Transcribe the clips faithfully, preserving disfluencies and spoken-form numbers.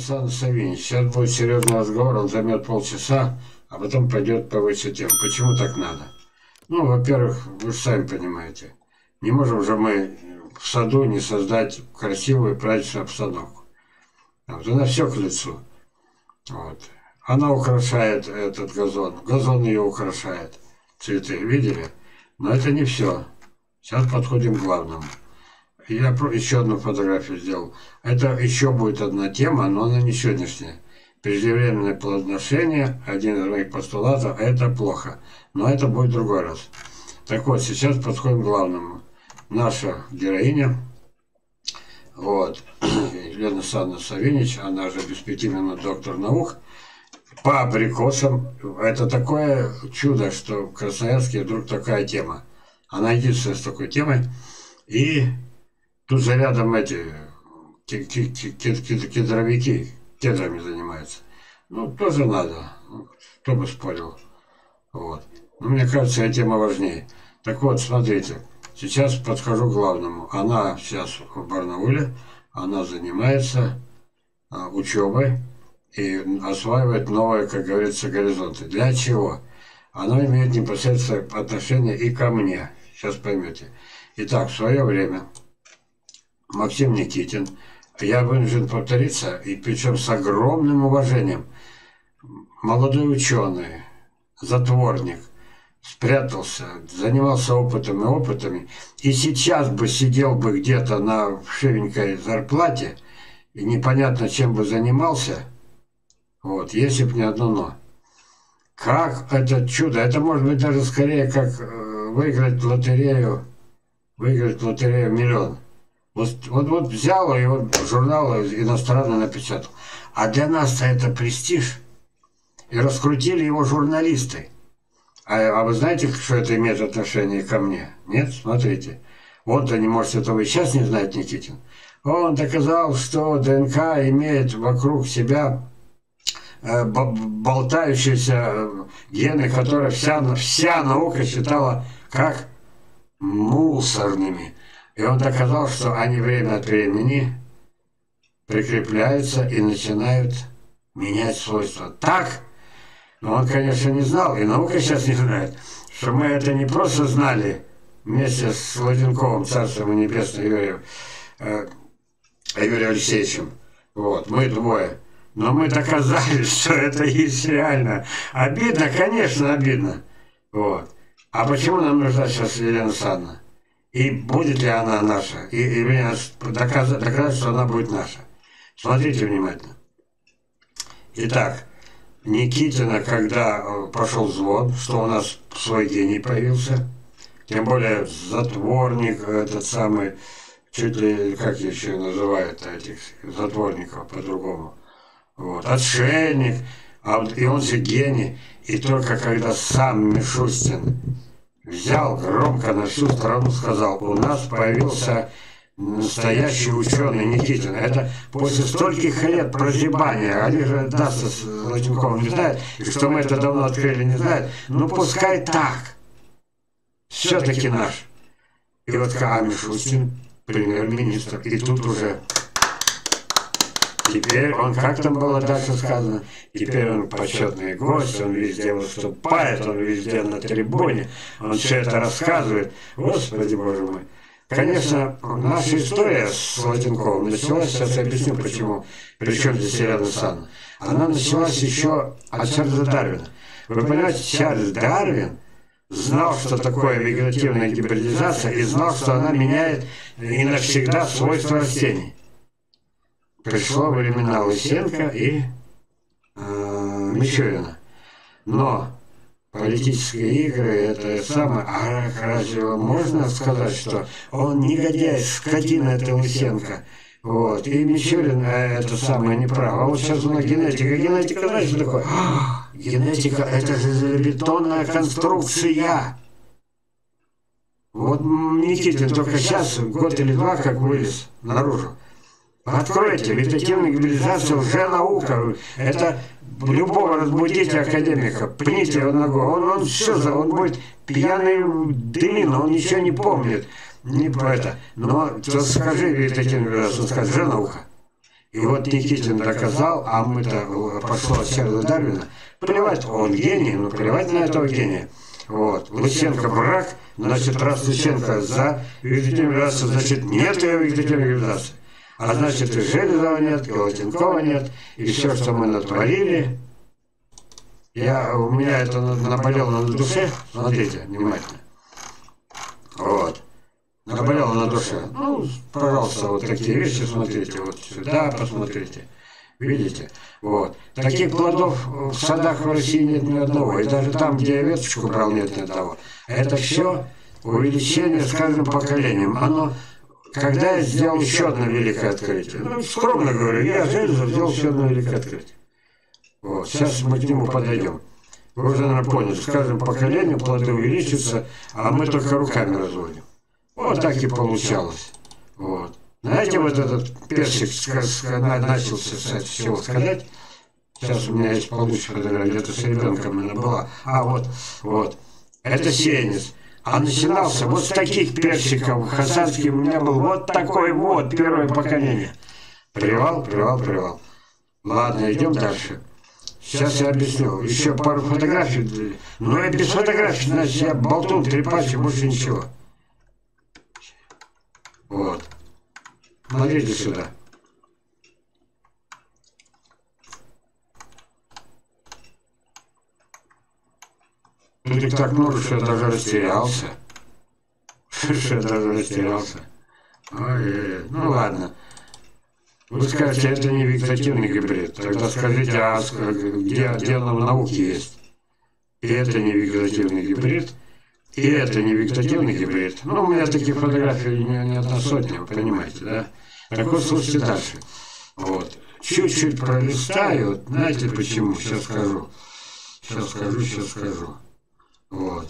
Сан Савинич. Сейчас будет серьезный разговор, он займет полчаса, а потом пойдет по выше тем. Почему так надо? Ну, во-первых, вы же сами понимаете, не можем же мы в саду не создать красивую праздничную обстановку. Вот, она все к лицу. Вот. Она украшает этот газон, газон ее украшает. Цветы, видели? Но это не все. Сейчас подходим к главному. Я еще одну фотографию сделал. Это еще будет одна тема, но она не сегодняшняя. Преждевременное плодоношение, один из моих постулатов, это плохо. Но это будет в другой раз. Так вот, сейчас подходим к главному. Наша героиня, вот, Елена Александровна Савинич, она же без пяти минут доктор наук, по абрикосам. Это такое чудо, что в Красноярске вдруг такая тема. Она единственная с такой темой. И тут же рядом эти кедровики, кедрами занимаются. Ну, тоже надо. Кто бы спорил. Вот. Но мне кажется, эта тема важнее. Так вот, смотрите. Сейчас подхожу к главному. Она сейчас в Барнауле. Она занимается а, учебой и осваивает новые, как говорится, горизонты. Для чего? Она имеет непосредственное отношение и ко мне. Сейчас поймете. Итак, в свое время Максим Никитин, я вынужден повториться, и причем с огромным уважением, молодой ученый, затворник, спрятался, занимался опытом и опытами, и сейчас бы сидел бы где-то на вшивенькой зарплате, и непонятно чем бы занимался, вот, если бы не одно но. Как это чудо, это может быть даже скорее как э, выиграть в лотерею, выиграть в лотерею миллион. Вот, вот, вот взял и вот журнал иностранный напечатал. А для нас-то это престиж. И раскрутили его журналисты. А, а вы знаете, что это имеет отношение ко мне? Нет? Смотрите. Вот они, может, этого и сейчас не знает Никитин. Он доказал, что ДНК имеет вокруг себя э, болтающиеся гены, которые вся, вся наука считала как мусорными. И он доказал, что они время от времени прикрепляются и начинают менять свойства. Так? Но он, конечно, не знал, и наука сейчас не знает, что мы это не просто знали вместе с Латинковым, Царством Небесным, Юрием, э, Юрием Алексеевичем. Вот, мы двое. Но мы доказали, что это есть реально. Обидно, конечно, обидно. Вот. А почему нам нужна сейчас Елена Александровна? И будет ли она наша? И, и доказать, доказать, что она будет наша. Смотрите внимательно. Итак, Никитина, когда пошел звон, что у нас свой гений появился, тем более затворник, этот самый, чуть ли, как еще называют этих затворников по-другому, вот, отшельник, а, и он же гений, и только когда сам Мишустин взял громко на всю страну, сказал, у нас появился настоящий ученый Никитин. Это после стольких лет прозябания. Они же нас с Латинковым не знают, и что мы это давно открыли, не знают. Ну пускай так. Все-таки наш. И вот А. Мишустин, премьер-министр, и тут уже... Теперь он, как там было дальше сказано, теперь он почетный гость, он везде выступает, он везде на трибуне, он все это рассказывает. Господи, боже мой. Конечно, наша история с Латинковым началась, сейчас я объясню почему, причем здесь Елена Александровна. Она началась еще от Чарльза Дарвина. Вы понимаете, Чарльз Дарвин знал, что такое вегетативная гибридизация, и знал, что она меняет и навсегда свойства растений. Пришло времена Лысенко и э, Мичурина. Но политические игры, это самое... А разве можно сказать, что он негодяй, скотина, это Лысенко? Вот. И Мичурин, это самое, неправо. А вот сейчас у нас генетика. Генетика, знаете, что такое? А, генетика, это же железобетонная конструкция. Вот Никитин только сейчас, год или два, как вылез наружу. Откройте, вегетативная гибридизация уже наука. Это любого разбудите академика, пните его ногу, он, он все, он будет пьяный дымин, он ничего не помнит. Не про это. Но то скажи вегетативная гибридизация, он скажет, уже наука. И вот Никитин доказал, а мы-то пошло от Чарльза Дарвина. Плевать, он гений, ну плевать на этого гения. Вот. Лысенко враг, значит, раз Лысенко за вегетативизацию, значит, нет ее вегетативизации. А значит, и Железова нет, и Латенкова нет, и все, что мы натворили. Я, у меня это наболело на душе, смотрите, внимательно. Вот. Наболело на душе. Ну, пожалуйста, вот такие вещи смотрите, вот сюда посмотрите. Видите? Вот. Таких плодов в садах в России нет ни одного. И даже там, где я веточку брал, нет ни одного. Это все увеличение с каждым поколением. Оно, когда я сделал еще одно великое открытие. Ну, скромно говорю, я Железов сделал еще одно великое открытие. Вот. Сейчас мы к нему подойдем. Вы уже, наверное, поняли, с каждым поколением плоды увеличатся, а мы только руками разводим. Вот так и получалось. Вот. Знаете, вот этот персик начался, с чего сказать? Сейчас у меня есть получше фотография, где-то с ребенком она была. А вот, вот. Это сеянец. А начинался вот с таких персиков. Хасанский у меня был вот такой вот, первое поколение. Привал, привал, привал. Ладно, идем дальше. Сейчас я объясню. Еще пару фотографий. Ну и без фотографий, значит, я болтун, трепач и больше ничего. Вот. Смотрите сюда. Тут их так много, что я даже растерялся. Что я даже растерялся. Ой-ой-ой. Ну ладно. Вы скажете, это не вегетативный гибрид. Тогда скажите, а где, где оно в науке есть? И это не вегетативный гибрид. И это не вегетативный гибрид. Ну, у меня таких фотографий не, не одна сотня, вы понимаете, да? Так вот, слушайте дальше. Вот. Чуть-чуть пролистаю. Знаете почему? Сейчас скажу. Сейчас скажу, сейчас скажу. Вот.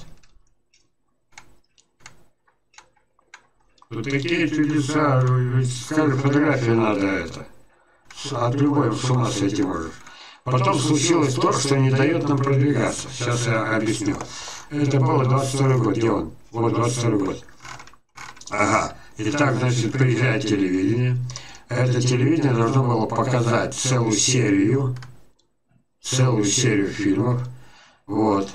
Вот такие чудеса. Скажи, фотографии надо это. От любой с ума сойти можешь. Потом случилось то, что не дает нам продвигаться. Сейчас я объясню. Это было двадцать второй год, где он? Вот двадцать второй год. Ага. Итак, значит, приезжает телевидение. Это телевидение должно было показать целую серию, целую серию фильмов. Вот.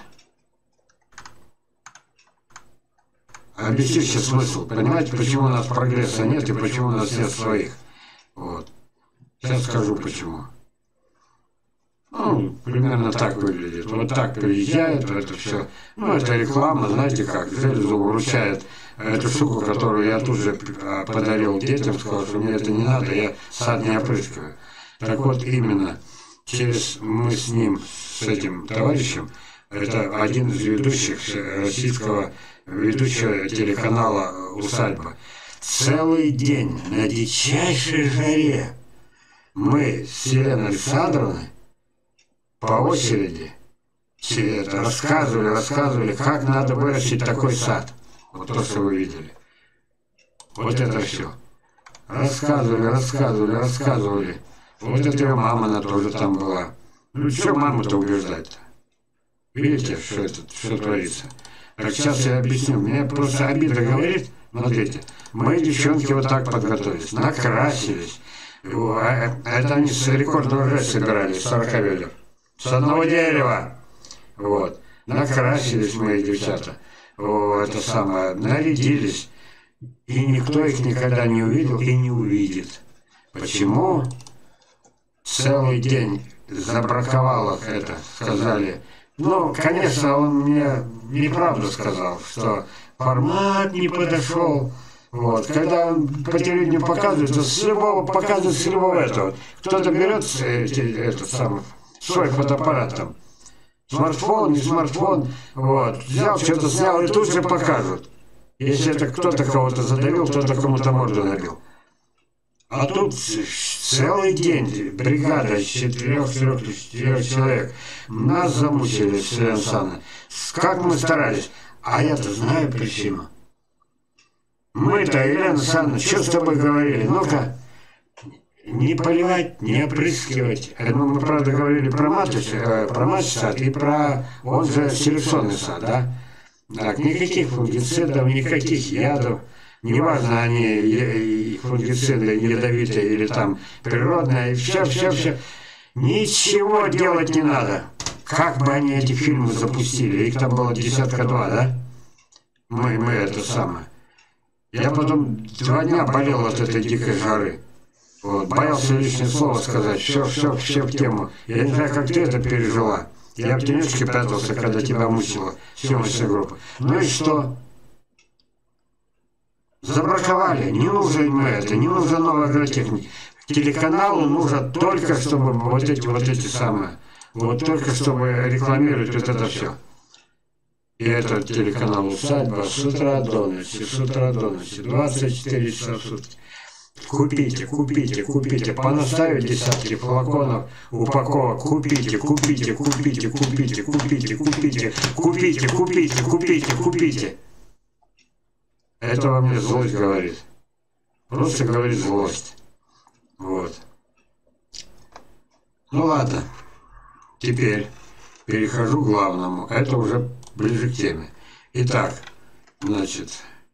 Объясните смысл. Понимаете, почему у нас прогресса нет и почему у нас нет своих? Вот. Сейчас скажу почему. Ну, примерно так выглядит. Вот так приезжает, это все. Ну, это реклама, знаете как, Железов вручает эту штуку, которую я тут же подарил детям, сказал, что мне это не надо, я сад не опрыскиваю. Так вот, именно через мы с ним, с этим товарищем, это один из ведущих российского, ведущего телеканала «Усадьба». Целый день на дичайшей жаре мы с Еленой Александровной по очереди это, рассказывали, рассказывали, как надо вырастить такой сад. Вот то, что вы видели. Вот это все. Рассказывали, рассказывали, рассказывали. Вот это ее мама, она тоже там была. Ну, что маму-то убеждать-то? Видите, что это, что творится? Так сейчас я объясню. Мне просто обида говорит, смотрите, мы, девчонки, вот так подготовились, накрасились. Это они с рекордного жеста собирались, сорок ведер. С одного дерева. Вот. Накрасились мои девчата. О, это самое. Нарядились. И никто их никогда не увидел и не увидит. Почему? Целый день забраковал их это, сказали. Ну, конечно, он мне неправду сказал, что формат не подошел. Вот. Когда он по телевидению показывает, то с любого показывает с любого этого. Кто-то берет этот самый свой фотоаппарат там. Смартфон, не смартфон, вот, взял, что-то снял и тут же покажут. Если это кто-то кого-то задавил, кто-то кому-то морду набил. А тут целый день бригада из четырех-трех человек. Нас замучили, Елена Александровна. Как мы старались. А я-то знаю причину. Мы-то, Елена Александровна, что с тобой говорили? Ну-ка. Не поливать, не опрыскивать. Ну, мы, правда, говорили про маточный, э, про маточный сад и про, он же селекционный сад, да? Так, никаких фунгицидов, никаких ядов. Неважно, они фунгициды, ядовитые или там природные, все, все, все. Ничего делать не надо. Как бы они эти фильмы запустили, их там было десятка два, да? Мы, мы это самое. Я потом два дня болел от этой дикой жары. Вот, боялся лишнее слово сказать, все, все, все в тему. Я не знаю, как ты это пережила. Я в тенечке прятался, когда тебя мучила съемочная группа. Ну и что? Забраковали. Не нужно им это, не нужна новая агротехника. Телеканалу нужно только, чтобы вот эти вот эти самые, вот только чтобы рекламировать вот это все. И этот телеканал «Усадьба» с утра до ночи, с утра до ночи, двадцать четыре часа в сутки. Купите, купите, купите, понаставить десятки флаконов, упаковок, купите, купите, купите, купите, купите, купите, купите, купите, купите, купите. Это во мне злость говорит. Просто говорит злость. Вот. Ну ладно. Теперь перехожу к главному. Это уже ближе к теме. Итак, значит,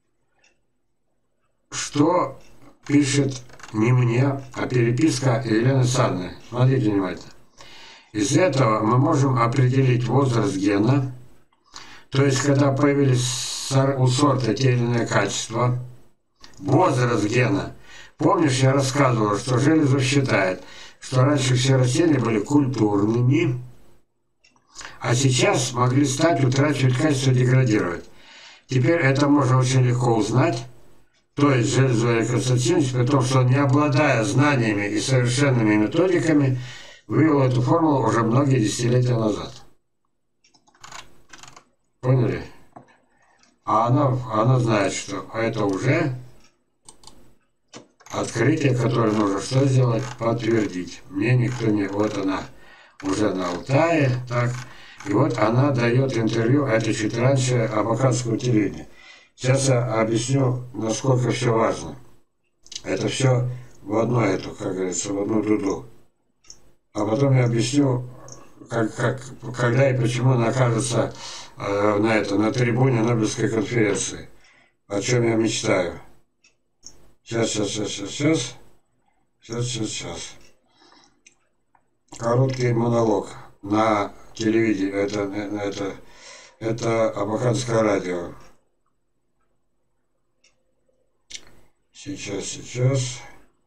что пишет не мне, а переписка Елены Александровны. Смотрите внимательно. Из этого мы можем определить возраст гена, то есть когда появились у сорта те или иные качества, возраст гена. Помнишь, я рассказывал, что Железов считает, что раньше все растения были культурными, а сейчас могли стать, утрачивать качество, деградировать. Теперь это можно очень легко узнать. То есть Железов Константинович, при том, что он, не обладая знаниями и совершенными методиками, вывел эту формулу уже многие десятилетия назад. Поняли? А она, она знает, что это уже открытие, которое нужно что сделать? Подтвердить. Мне никто не... Вот она уже на Алтае, так. И вот она дает интервью, это чуть раньше, абаканского телевидения. Сейчас я объясню, насколько все важно. Это все в одну эту, как говорится, в одну дуду. А потом я объясню, как, как, когда и почему она окажется э, на, это, на трибуне Нобелевской конференции. О чем я мечтаю. Сейчас, сейчас, сейчас, сейчас, сейчас. Сейчас, сейчас, сейчас. Короткий монолог на телевидении. Это, это, это абаканское радио. Сейчас, сейчас.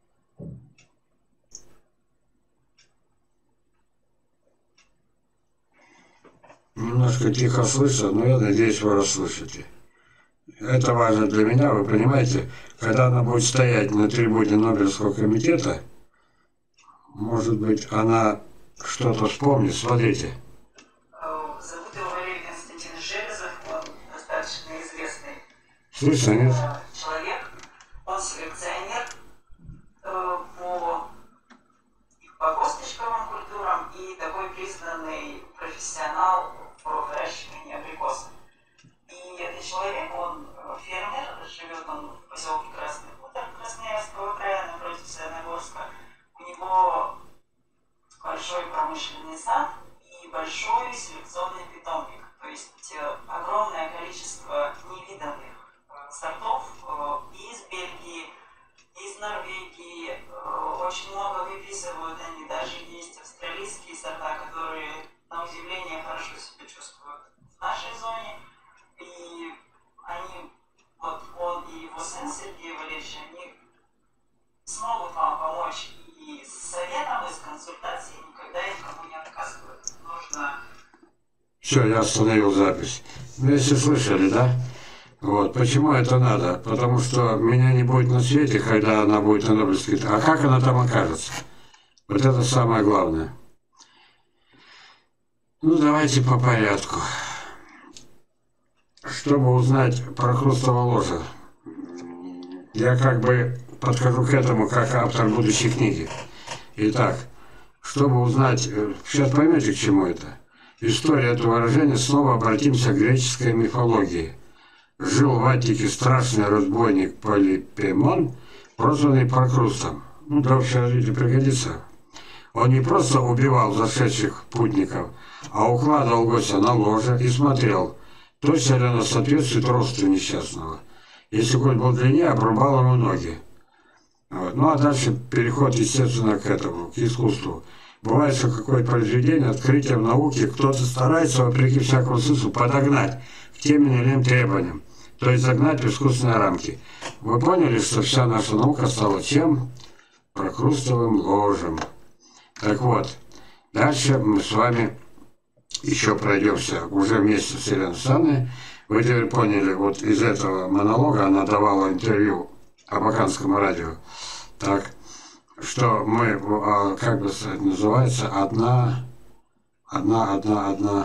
Немножко тихо слышно, но я надеюсь, вы расслышите. Это важно для меня, вы понимаете, когда она будет стоять на трибуне Нобелевского комитета, может быть, она что-то вспомнит. Смотрите. Зовут его Валерий Константинович Железов, он достаточно известный. Слышно, нет? Человек. Он селекционер э, по, по косточковым культурам и такой признанный профессионал по выращиванию абрикосов. И этот человек, он фермер, живет он в поселке Красный Хутор Красноярского края, напротив Саяногорска. У него большой промышленный сад и большой селекционный питомник. То есть огромное количество невиданных сортов из Бельгии, из Норвегии, очень много выписывают они, даже есть австралийские сорта, которые, на удивление, хорошо себя чувствуют в нашей зоне, и они, вот он и его сын Сергей Валерьевич, они смогут вам помочь и с советом, и с консультацией, никогда никому не отказывают. Нужно... Все, я остановил запись. Ну, если слышали, да? Вот. Почему это надо? Потому что меня не будет на свете, когда она будет на Нобелевской. А как она там окажется? Вот это самое главное. Ну, давайте по порядку. Чтобы узнать про хрустово ложе, я как бы подхожу к этому как автор будущей книги. Итак, чтобы узнать, сейчас поймете, к чему это. История этого выражения, снова обратимся к греческой мифологии. Жил в Аттике страшный разбойник Полипемон, прозванный Прокрустом. Ну, для общего развития пригодится. Он не просто убивал зашедших путников, а укладывал гостя на ложе и смотрел, точно ли оно соответствует росту несчастного. Если конь был длиннее, обрубал ему ноги. Вот. Ну а дальше переход, естественно, к этому, к искусству. Бывает, что какое-то произведение, открытие в науке, кто-то старается, вопреки всякому смыслу, подогнать к тем или иным требованиям. То есть загнать в искусственные рамки. Вы поняли, что вся наша наука стала чем? Прокрустовым ложем. Так вот, дальше мы с вами еще пройдемся уже вместе с Еленой Александровной. Вы теперь поняли, вот из этого монолога она давала интервью Абаканскому радио. Так, что мы, как бы сказать, называется, одна, одна, одна, одна,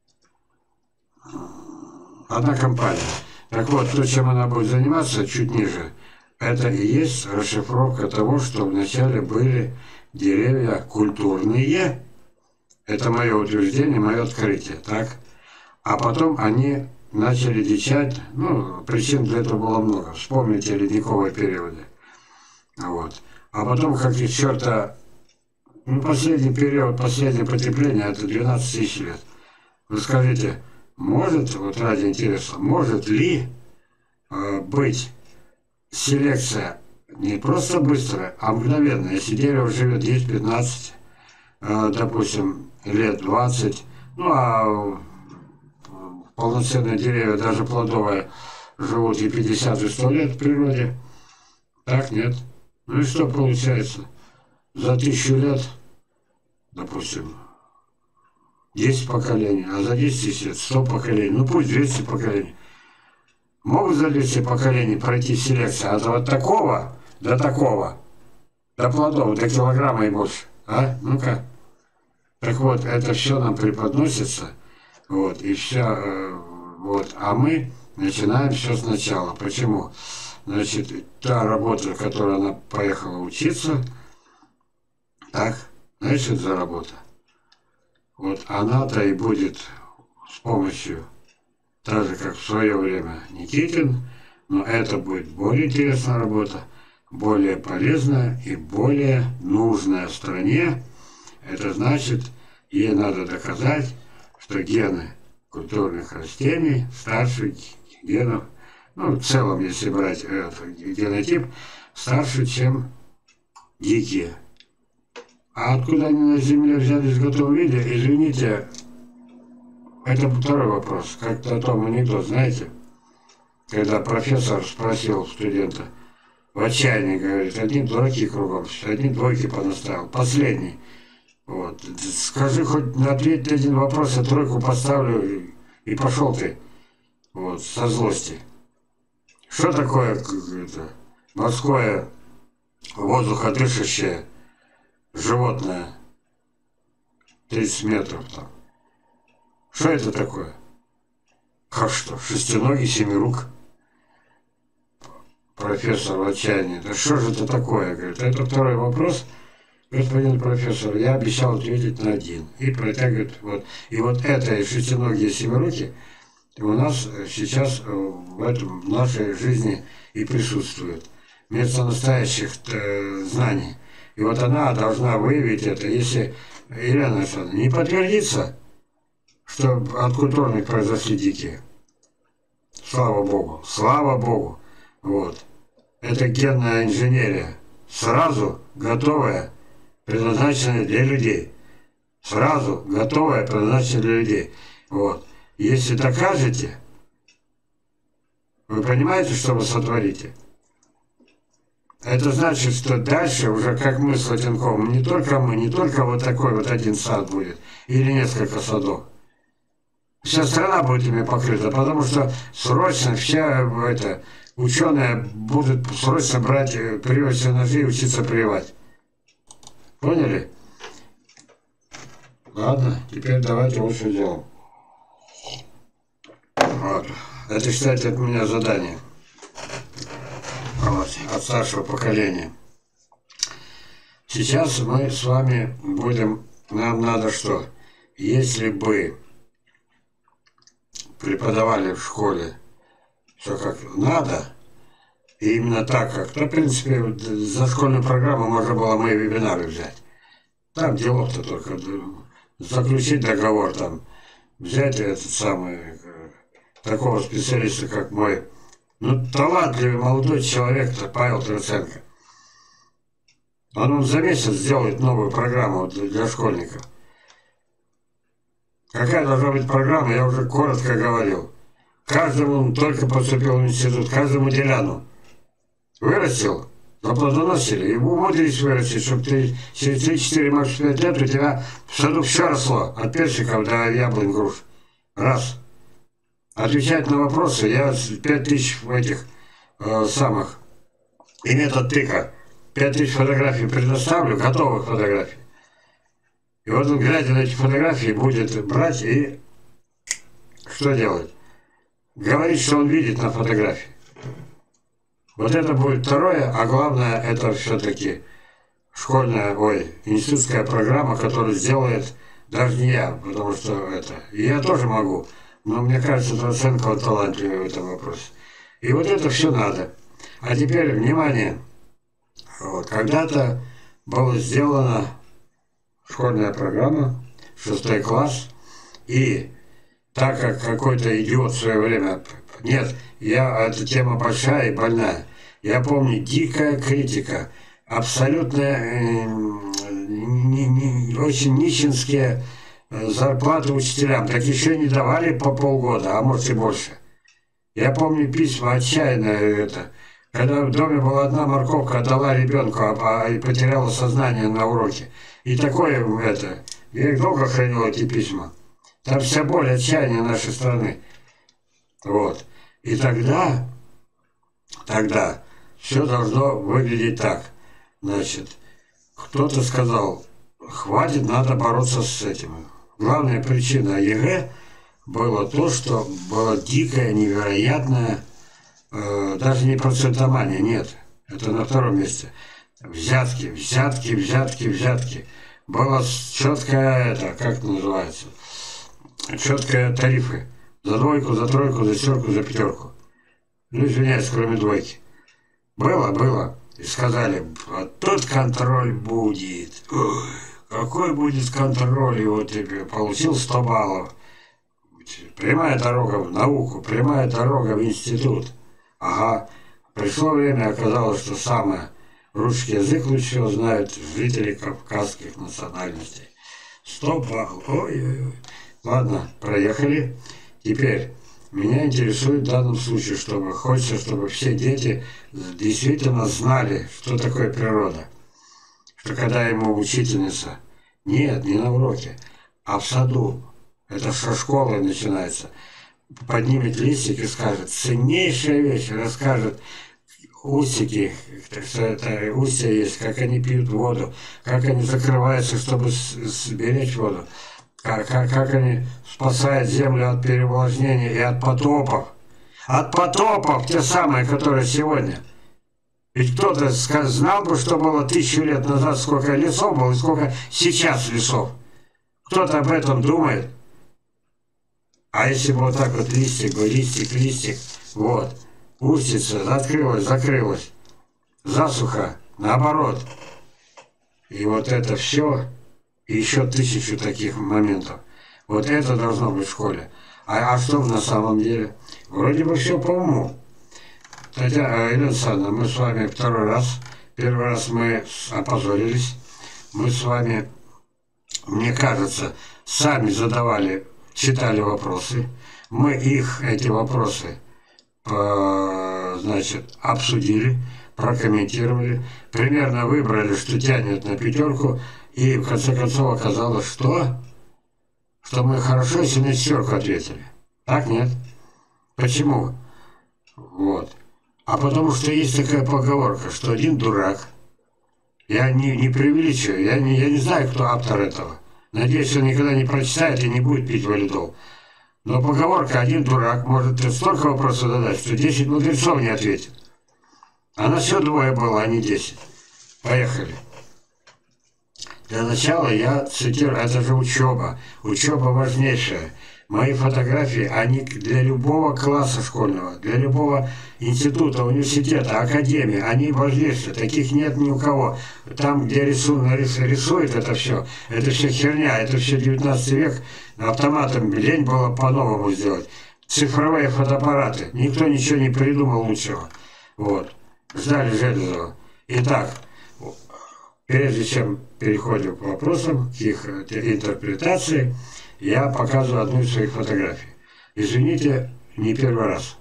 одна компания. Так вот, то, чем она будет заниматься чуть ниже, это и есть расшифровка того, что вначале были деревья культурные. Это мое утверждение, мое открытие, так? А потом они начали дичать, ну, причин для этого было много. Вспомните ледниковые периоды. Вот. А потом, как из черта, ну, последний период, последнее потепление, это двенадцать тысяч лет. Вы скажите, может, вот ради интереса, может ли э, быть селекция не просто быстрая, а мгновенная? Если дерево живет десять-пятнадцать, э, допустим, лет двадцать, ну, а полноценные деревья, даже плодовые, живут и пятьдесят, и сто лет в природе. Так, нет. Ну и что получается? За тысячу лет, допустим, десять поколений, а за десять тысяч лет сто поколений, ну пусть двести поколений. Могут за двести поколений пройти селекцию от вот такого до такого, до плодов, до килограмма и больше. А? Ну-ка. Так вот, это все нам преподносится, вот, и все, э, вот, а мы начинаем все сначала. Почему? Значит, та работа, которую она поехала учиться, так, знаешь, что это за работа? Вот она-то и будет с помощью, так же, как в свое время Никитин, но это будет более интересная работа, более полезная и более нужная стране. Это значит, ей надо доказать, что гены культурных растений старше генов, ну, в целом, если брать этот генотип, старше, чем дикие. А откуда они на Земле взялись в готовом виде, извините, это второй вопрос. Как-то о том анекдот, знаете, когда профессор спросил студента, в отчаянии, говорит, одни дураки кругом, одни двойки понаставил, последний. Вот. Скажи хоть, ответь на один вопрос, я тройку поставлю, и, и пошел ты, вот, со злости. Что такое это, морское воздуходышащее животное тридцать метров там? Что это такое? Как что? Шестиногий, семирук? Профессор в отчаянии. Да что же это такое? Говорит, это второй вопрос. Господин профессор, я обещал ответить на один. И протягивает вот. И вот это шестиногие семируки у нас сейчас в этом в нашей жизни и присутствует. Вместо настоящих э, знаний. И вот она должна выявить это. Если Елена Александровна не подтвердится, что от культурных произошли дикие. Слава Богу. Слава Богу. Вот. Это генная инженерия. Сразу готовая, предназначенная для людей. Сразу готовая, предназначенная для людей. Вот. Если докажете, вы понимаете, что вы сотворите? Это значит, что дальше уже как мы с Латенковым, не только мы, не только вот такой вот один сад будет, или несколько садов. Вся страна будет ими покрыта, потому что срочно вся это, ученые будут срочно брать привычные ножи и учиться прививать. Поняли? Ладно, теперь давайте лучше делаем. Вот. Это, кстати, от меня задание. Вот, от старшего поколения. Сейчас мы с вами будем, нам надо что? Если бы преподавали в школе все как надо, и именно так, как, то, в принципе, за школьную программу можно было мои вебинары взять. Там делов-то только заключить договор, там, взять этот самый, такого специалиста, как мой Ну, талантливый молодой человек-то, Павел Троценко. Он, он за месяц сделает новую программу для, для школьников. Какая должна быть программа, я уже коротко говорил. Каждому он только поступил в институт, каждому деляну. Вырастил, заплодоносили, и умудрились вырастить, чтобы ты через три-четыре, может, пять лет у тебя в саду все росло, от персиков до яблонь, груш. Раз. Отвечать на вопросы, я пять тысяч этих э, самых, и метод тыка, пять тысяч фотографий предоставлю, готовых фотографий. И вот он, глядя на эти фотографии, будет брать и что делать? Говорить, что он видит на фотографии. Вот это будет второе, а главное, это все-таки школьная, ой, институтская программа, которую сделает даже не я, потому что это, и я тоже могу, но мне кажется, Троценко талантливый в этом вопросе. И вот это все надо. А теперь, внимание, вот, когда-то была сделана школьная программа, шестой класс, и так как какой-то идиот в свое время, нет, я, эта тема большая и больная, я помню, дикая критика, абсолютно э, не, не, очень нищенские зарплаты учителям, так еще не давали по полгода, а может и больше. Я помню письма отчаянные, это, когда в доме была одна морковка, отдала ребенку, а, а потеряла сознание на уроке. И такое это, я их долго хранил, эти письма. Там вся боль, отчаяние нашей страны. Вот. И тогда, тогда все должно выглядеть так. Значит, кто-то сказал, хватит, надо бороться с этим. Главная причина ЕГЭ было то, что было дикое, невероятное, э, даже не процентомания, нет, это на втором месте. Взятки, взятки, взятки, взятки. Было четкое, это, как это называется, четкие тарифы. За двойку, за тройку, за четверку, за пятерку. Ну, извиняюсь, кроме двойки. Было, было. И сказали, а тут контроль будет. Ой, какой будет контроль? И вот тебе получил сто баллов. Прямая дорога в науку, прямая дорога в институт. Ага. Пришло время, оказалось, что самое. Русский язык лучше всего знают жители кавказских национальностей. сто баллов. Ой-ой-ой. Ладно, проехали. Теперь, меня интересует в данном случае, чтобы хочется, чтобы все дети действительно знали, что такое природа. Что когда ему учительница, нет, не на уроке, а в саду, это со школы начинается, поднимет листик и скажет, ценнейшая вещь, расскажет, усики, что это устья есть, как они пьют воду, как они закрываются, чтобы сберечь воду. Как, как, как они спасают землю от переувлажнения и от потопов. От потопов, те самые, которые сегодня. Ведь кто-то знал бы, что было тысячу лет назад, сколько лесов было и сколько сейчас лесов. Кто-то об этом думает. А если бы вот так вот листик, листик, листик, вот, устица открылась, закрылась, засуха, наоборот. И вот это все... И еще тысячу таких моментов. Вот это должно быть в школе. А, а что на самом деле? Вроде бы все по уму. Хотя, Елена Александровна, мы с вами второй раз, первый раз мы опозорились. Мы с вами, мне кажется, сами задавали, читали вопросы. Мы их, эти вопросы, значит, обсудили, прокомментировали. Примерно выбрали, что тянет на пятерку. И в конце концов оказалось, что? Что мы хорошо, если на четверку ответили. Так нет? Почему? Вот. А потому что есть такая поговорка, что один дурак, я не, не преувеличиваю, я не, я не знаю, кто автор этого. Надеюсь, он никогда не прочитает и не будет пить валидол. Но поговорка «один дурак» может столько вопросов задать, что десять мудрецов не ответит. А на все двое было, а не десять. Поехали. Для начала я цитирую, это же учеба. Учеба важнейшая. Мои фотографии, они для любого класса школьного, для любого института, университета, академии, они важнейшие. Таких нет ни у кого. Там, где рисует, рисует это все, это все херня, это все девятнадцатый век. Автоматом лень было по-новому сделать. цифровые фотоаппараты. Никто ничего не придумал лучшего. Вот. Ждали Железова. Итак, прежде чем переходим к вопросам, к их интерпретации, я показываю одну из своих фотографий. Извините, не первый раз.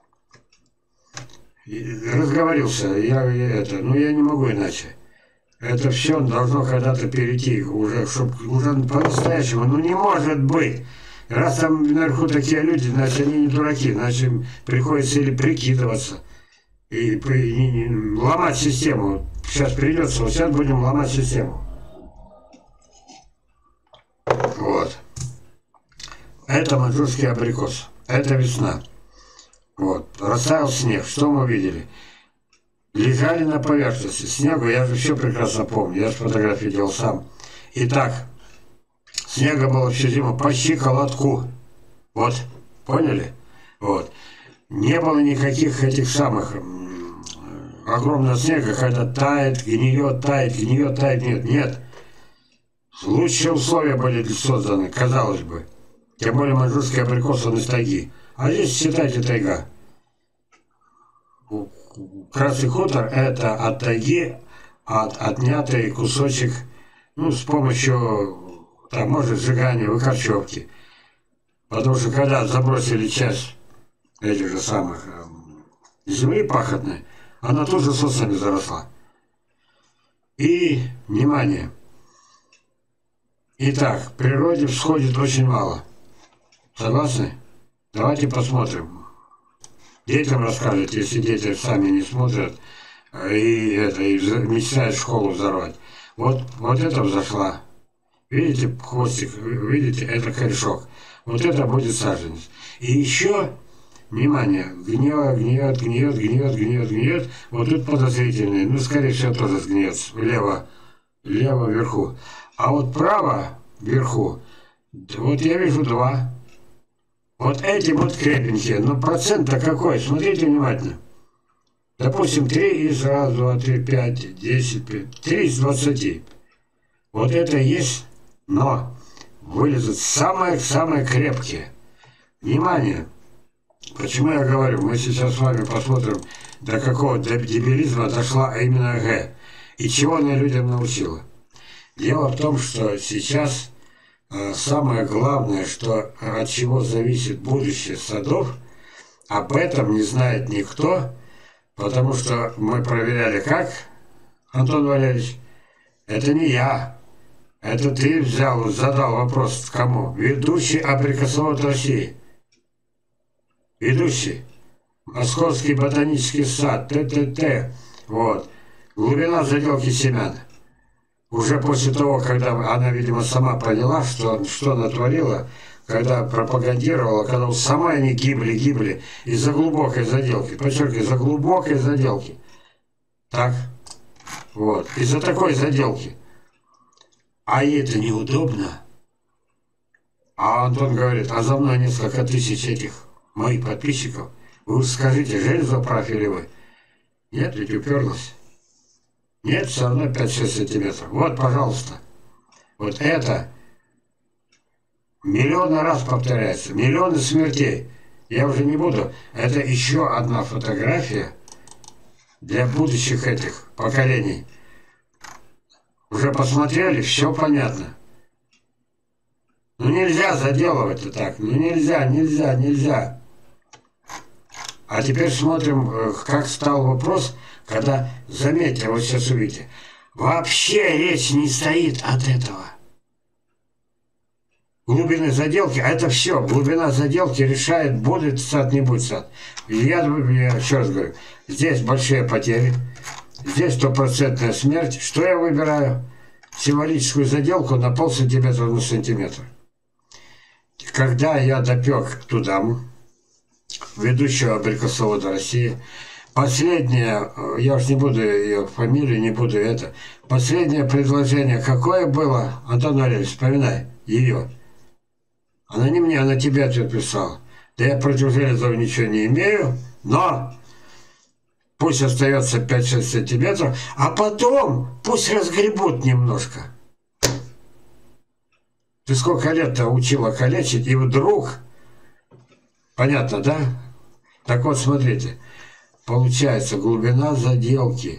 Разговорился, я это, ну я не могу иначе. Это все должно когда-то перейти, уже, чтобы уже по-настоящему, ну не может быть. Раз там наверху такие люди, значит они не дураки, значит им приходится или прикидываться, и, и, и, и ломать систему. Сейчас придется, вот сейчас будем ломать систему. Вот. Это маньчжурский абрикос. Это весна. Вот. Растаял снег. Что мы видели? Лежали на поверхности снегу. Я же все прекрасно помню. Я же фотографии делал сам. Итак, снега было всю зиму по щиколотку. Вот. Поняли? Вот. Не было никаких этих самых огромного снега, когда тает, гниет, тает, гниет, тает, нет. Нет. Лучшие условия были созданы, казалось бы. Тем более маньчжурский абрикос, он из тайги. А здесь, считайте, тайга. Красный хутор – это от тайги от, отнятый кусочек, ну, с помощью, там, может, сжигания, выкорчевки. Потому что когда забросили часть этих же самых э, земли пахотной, она тут же соснами заросла. И, внимание, итак, в природе всходит очень мало. Согласны? Давайте посмотрим. Детям расскажут, если дети сами не смотрят и, это, и мечтают школу взорвать. Вот, вот это взошла. Видите хвостик? Видите? Это корешок. Вот это будет саженец. И еще, внимание, гниет, гниет, гниет, гниет, гниет, гниет. Вот тут подозрительный. Ну, скорее всего, тоже сгниет. Влево, влево вверху. А вот право вверху, вот я вижу два. Вот эти вот крепенькие, но процент-то какой? Смотрите внимательно. Допустим, три из раз, два, три, пять, десять, три из двадцати. Вот это и есть, но вылезут самые-самые крепкие. Внимание! Почему я говорю? Мы сейчас с вами посмотрим, до какого дебилизма дошла именно Г. И чего она людям научила. Дело в том, что сейчас самое главное, что от чего зависит будущее садов, об этом не знает никто, потому что мы проверяли как, Антон Валерьевич, это не я, это ты взял, задал вопрос кому? Ведущий абрикосовод России. Ведущий. Московский ботанический сад, ТТТ, вот, глубина заделки семян. Уже после того, когда она, видимо, сама поняла, что, что натворила, когда пропагандировала, когда сама они гибли, гибли из-за глубокой заделки. Подчеркиваю, из-за глубокой заделки. Так? Вот. Из-за такой заделки. А ей это неудобно. А Антон говорит, а за мной несколько тысяч этих моих подписчиков. Вы скажите, Железов прав или вы? Нет, ведь уперлась. Нет, все равно пять-шесть сантиметров. Вот, пожалуйста. Вот это миллионы раз повторяется. Миллионы смертей. Я уже не буду. Это еще одна фотография для будущих этих поколений. Уже посмотрели, все понятно. Ну нельзя заделывать-то так. Ну нельзя, нельзя, нельзя. А теперь смотрим, как стал вопрос, когда, заметьте, вот сейчас увидите, вообще речь не стоит от этого. Глубины заделки, а это все, глубина заделки решает, будет сад, не будет сад. Я, я еще раз говорю, здесь большие потери, здесь стопроцентная смерть. Что я выбираю? Символическую заделку на пол сантиметра на сантиметр. Когда я допек туда, ведущего абрикосовода России, последнее, я уж не буду ее фамилию, не буду это, последнее предложение какое было, Антон Валерьевич, вспоминай ее. Она не мне, она тебе ответ писала. Да я против Железова ничего не имею, но пусть остается пять-шесть сантиметров, а потом пусть разгребут немножко. Ты сколько лет-то учила калечить, и вдруг Понятно, да? Так вот, смотрите. Получается, глубина заделки.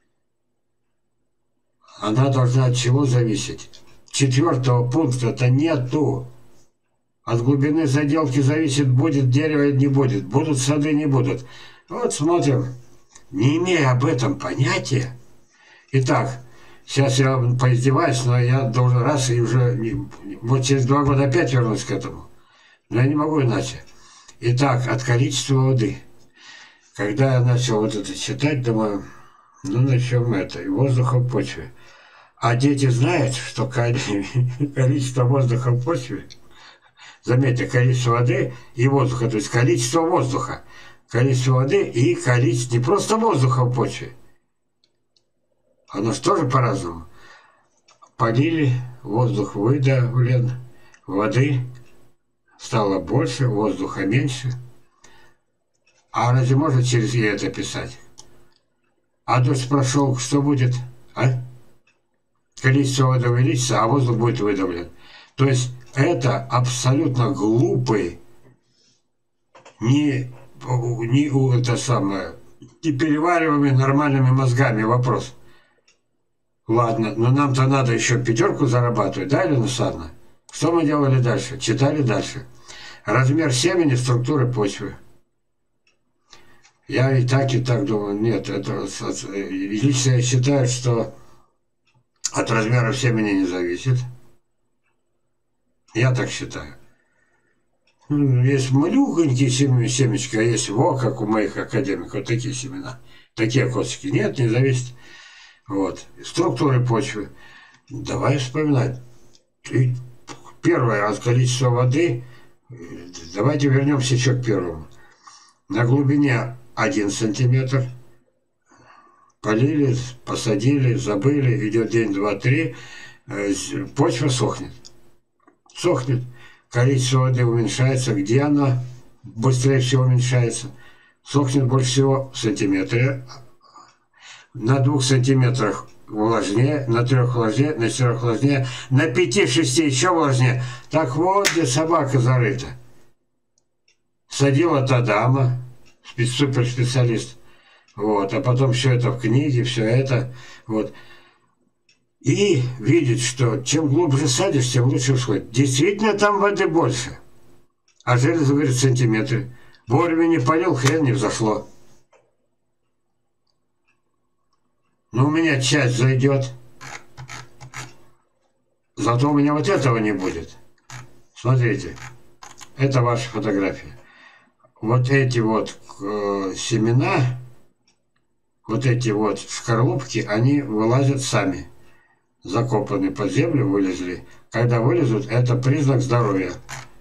Она должна от чего зависеть? Четвертого пункта-то нету. От глубины заделки зависит, будет дерево или не будет. Будут сады, не будут. Вот смотрим. Не имея об этом понятия. Итак, сейчас я поиздеваюсь, но я должен раз и уже... Вот через два года опять вернусь к этому. Но я не могу иначе. Итак, от количества воды. Когда я начал вот это читать, думаю, ну начнем это. И воздуха в почве. А дети знают, что количество воздуха в почве, заметьте, количество воды и воздуха, то есть количество воздуха, количество воды и количество, не просто воздуха в почве. Оно же тоже по-разному. Полили, воздух выдавлен, воды стало больше, воздуха меньше. А разве можно через «и» это писать? А дождь прошел, что будет? А? Количество воды увеличится, а воздух будет выдавлен. То есть это абсолютно глупый, не, не, это самое, не перевариваемый нормальными мозгами вопрос. Ладно, но нам-то надо еще пятерку зарабатывать, да, Елена Александровна? Что мы делали дальше? Читали дальше. Размер семени, структуры почвы. Я и так, и так думаю, нет, это, лично я считаю, что от размера семени не зависит. Я так считаю. Есть малюхонькие семечки, а есть во, как у моих академиков, вот такие семена. Такие косточки. Нет, не зависит. Вот. Структуры почвы. Давай вспоминать. И первое, от количества воды. Давайте вернемся еще к первому. На глубине один сантиметр. Полили, посадили, забыли. Идет день, два, три. Почва сохнет. Сохнет. Количество воды уменьшается. Где она быстрее всего уменьшается? Сохнет больше всего в сантиметре. На двух сантиметрах влажнее, на трех влажнее, на четырех влажнее, на пяти-шести еще влажнее. Так вот, где собака зарыта. Садила та дама, суперспециалист. Вот, а потом все это в книге, все это. Вот. И видит, что чем глубже садишь, тем лучше всходит. Действительно, там воды больше. А железо, говорит, сантиметры. Вовремя не полил, хрен не взошло. Но у меня часть зайдет. Зато у меня вот этого не будет. Смотрите. Это ваша фотография. Вот эти вот э, семена, вот эти вот шкарлупки, они вылазят сами. Закопаны под землю, вылезли. Когда вылезут, это признак здоровья.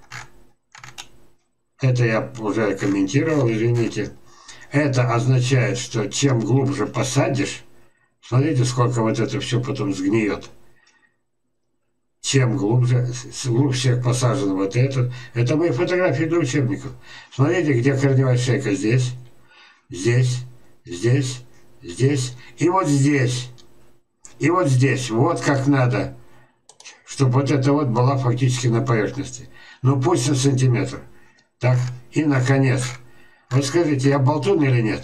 Это я уже комментировал, извините. Это означает, что чем глубже посадишь, смотрите, сколько вот это все потом сгниет. Чем глубже, глубже всех посажено вот это. Это мои фотографии для учебников. Смотрите, где корневая шейка. Здесь, здесь, здесь, здесь и вот здесь. И вот здесь. Вот как надо, чтобы вот это вот была фактически на поверхности. Ну пусть на сантиметр. Так, и наконец. Вот скажите, я болтун или нет?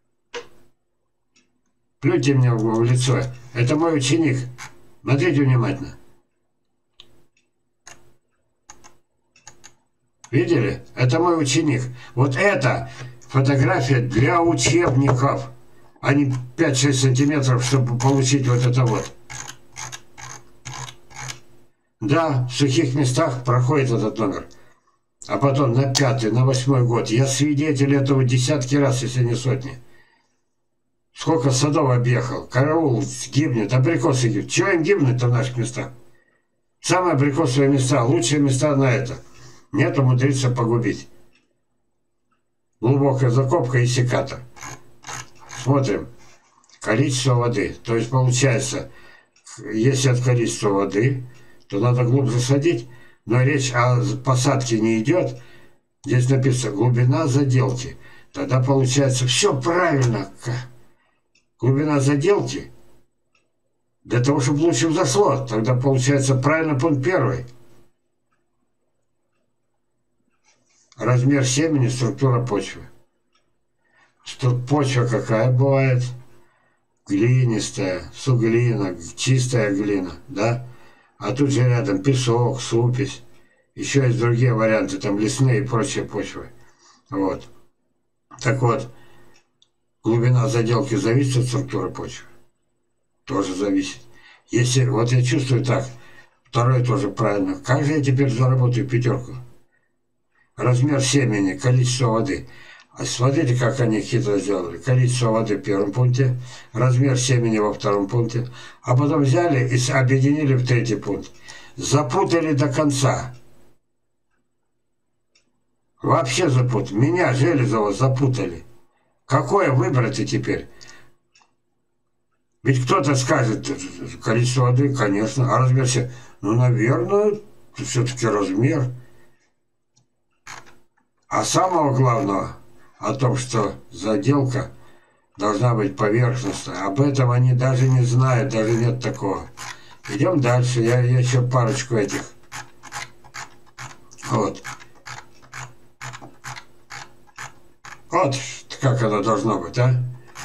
Плюньте мне в лицо. Это мой ученик. Смотрите внимательно. Видели? Это мой ученик. Вот это фотография для учебников, а не пять-шесть сантиметров, чтобы получить вот это вот. Да, в сухих местах проходит этот номер. А потом на пятый, на восьмой год. Я свидетель этого десятки раз, если не сотни. Сколько садов объехал. Караул гибнет, абрикосы гибнут. Чего им гибнуть-то в наших местах? Самые абрикосовые места, лучшие места на это. Нет, умудриться погубить. Глубокая закопка и секатор. Смотрим. Количество воды. То есть получается, если от количества воды, то надо глубже садить. Но речь о посадке не идет. Здесь написано глубина заделки. Тогда получается все правильно. Глубина заделки. Для того, чтобы лучше взошло. Тогда получается правильно пункт первый. размер семени, структура почвы. Почва какая бывает? Глинистая, суглина, чистая глина, да? А тут же рядом песок, супесь, еще есть другие варианты, там лесные и прочие почвы. Вот. Так вот, глубина заделки зависит от структуры почвы. Тоже зависит. Если, вот я чувствую так, второе тоже правильно. Как же я теперь заработаю пятерку? Размер семени, количество воды. А смотрите, как они хитро сделали. Количество воды в первом пункте, размер семени во втором пункте, а потом взяли и объединили в третий пункт. Запутали до конца. Вообще запутали. Меня, Железова, запутали. Какое выбрать-то теперь? Ведь кто-то скажет, количество воды, конечно, а размер семени. Ну, наверное, все-таки размер. А самого главного о том, что заделка должна быть поверхностная. Об этом они даже не знают, даже нет такого. Идем дальше. Я, я еще парочку этих. Вот. Вот как оно должно быть, а?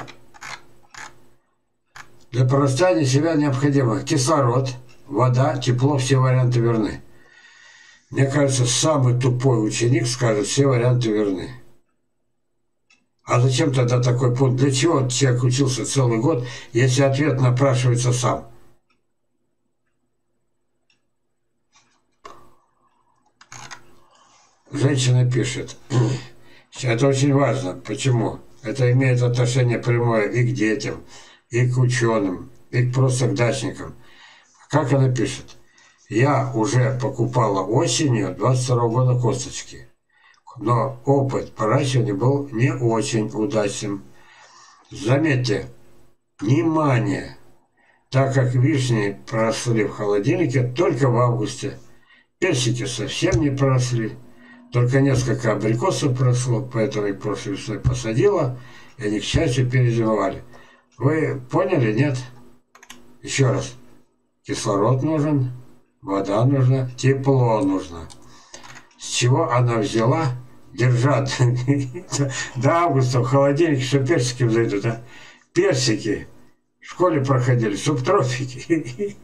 Для прорастания себя необходимо кислород, вода, тепло, все варианты верны. Мне кажется, самый тупой ученик скажет, все варианты верны. А зачем тогда такой пункт? Для чего человек учился целый год, если ответ напрашивается сам? Женщина пишет. Это очень важно. Почему? Это имеет отношение прямое и к детям, и к ученым, и просто к дачникам. Как она пишет? Я уже покупала осенью двадцать второго года косточки. Но опыт выращивания был не очень удачным. Заметьте, внимание, так как вишни проросли в холодильнике только в августе, персики совсем не проросли, только несколько абрикосов прошло, поэтому их прошлой весной посадила, и они, к счастью, перезимовали. Вы поняли, нет? Еще раз. Кислород нужен, вода нужна, тепло нужно. С чего она взяла? Держат до августа в холодильнике, что персики взойдут, а? Персики в школе проходили, субтропики.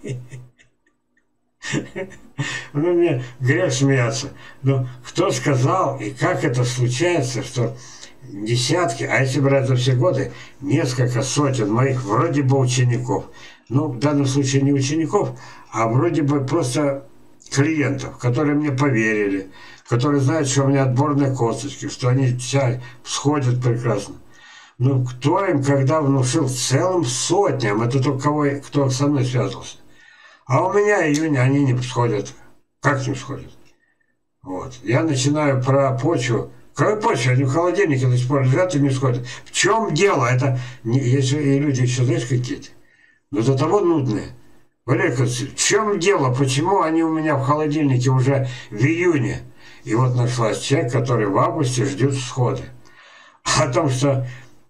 Ну, мне грех смеяться. Но кто сказал и как это случается, что десятки, а если брать за все годы, несколько сотен моих вроде бы учеников, ну, в данном случае не учеников, а вроде бы просто клиентов, которые мне поверили, которые знают, что у меня отборные косточки, что они вся всходят прекрасно. Ну, кто им когда внушил целым сотням, это только кого, кто со мной связывался. А у меня июнь они не всходят. Как не всходят? Вот. Я начинаю про почву. Какая почва? Они в холодильнике до сих пор лежат и не всходят. В чем дело? Это не, если и люди еще, знаешь, какие-то, но до того нудные. Валерий Константинович, в чем дело? Почему они у меня в холодильнике уже в июне? И вот нашлась человек, который в августе ждет всходы. О том, что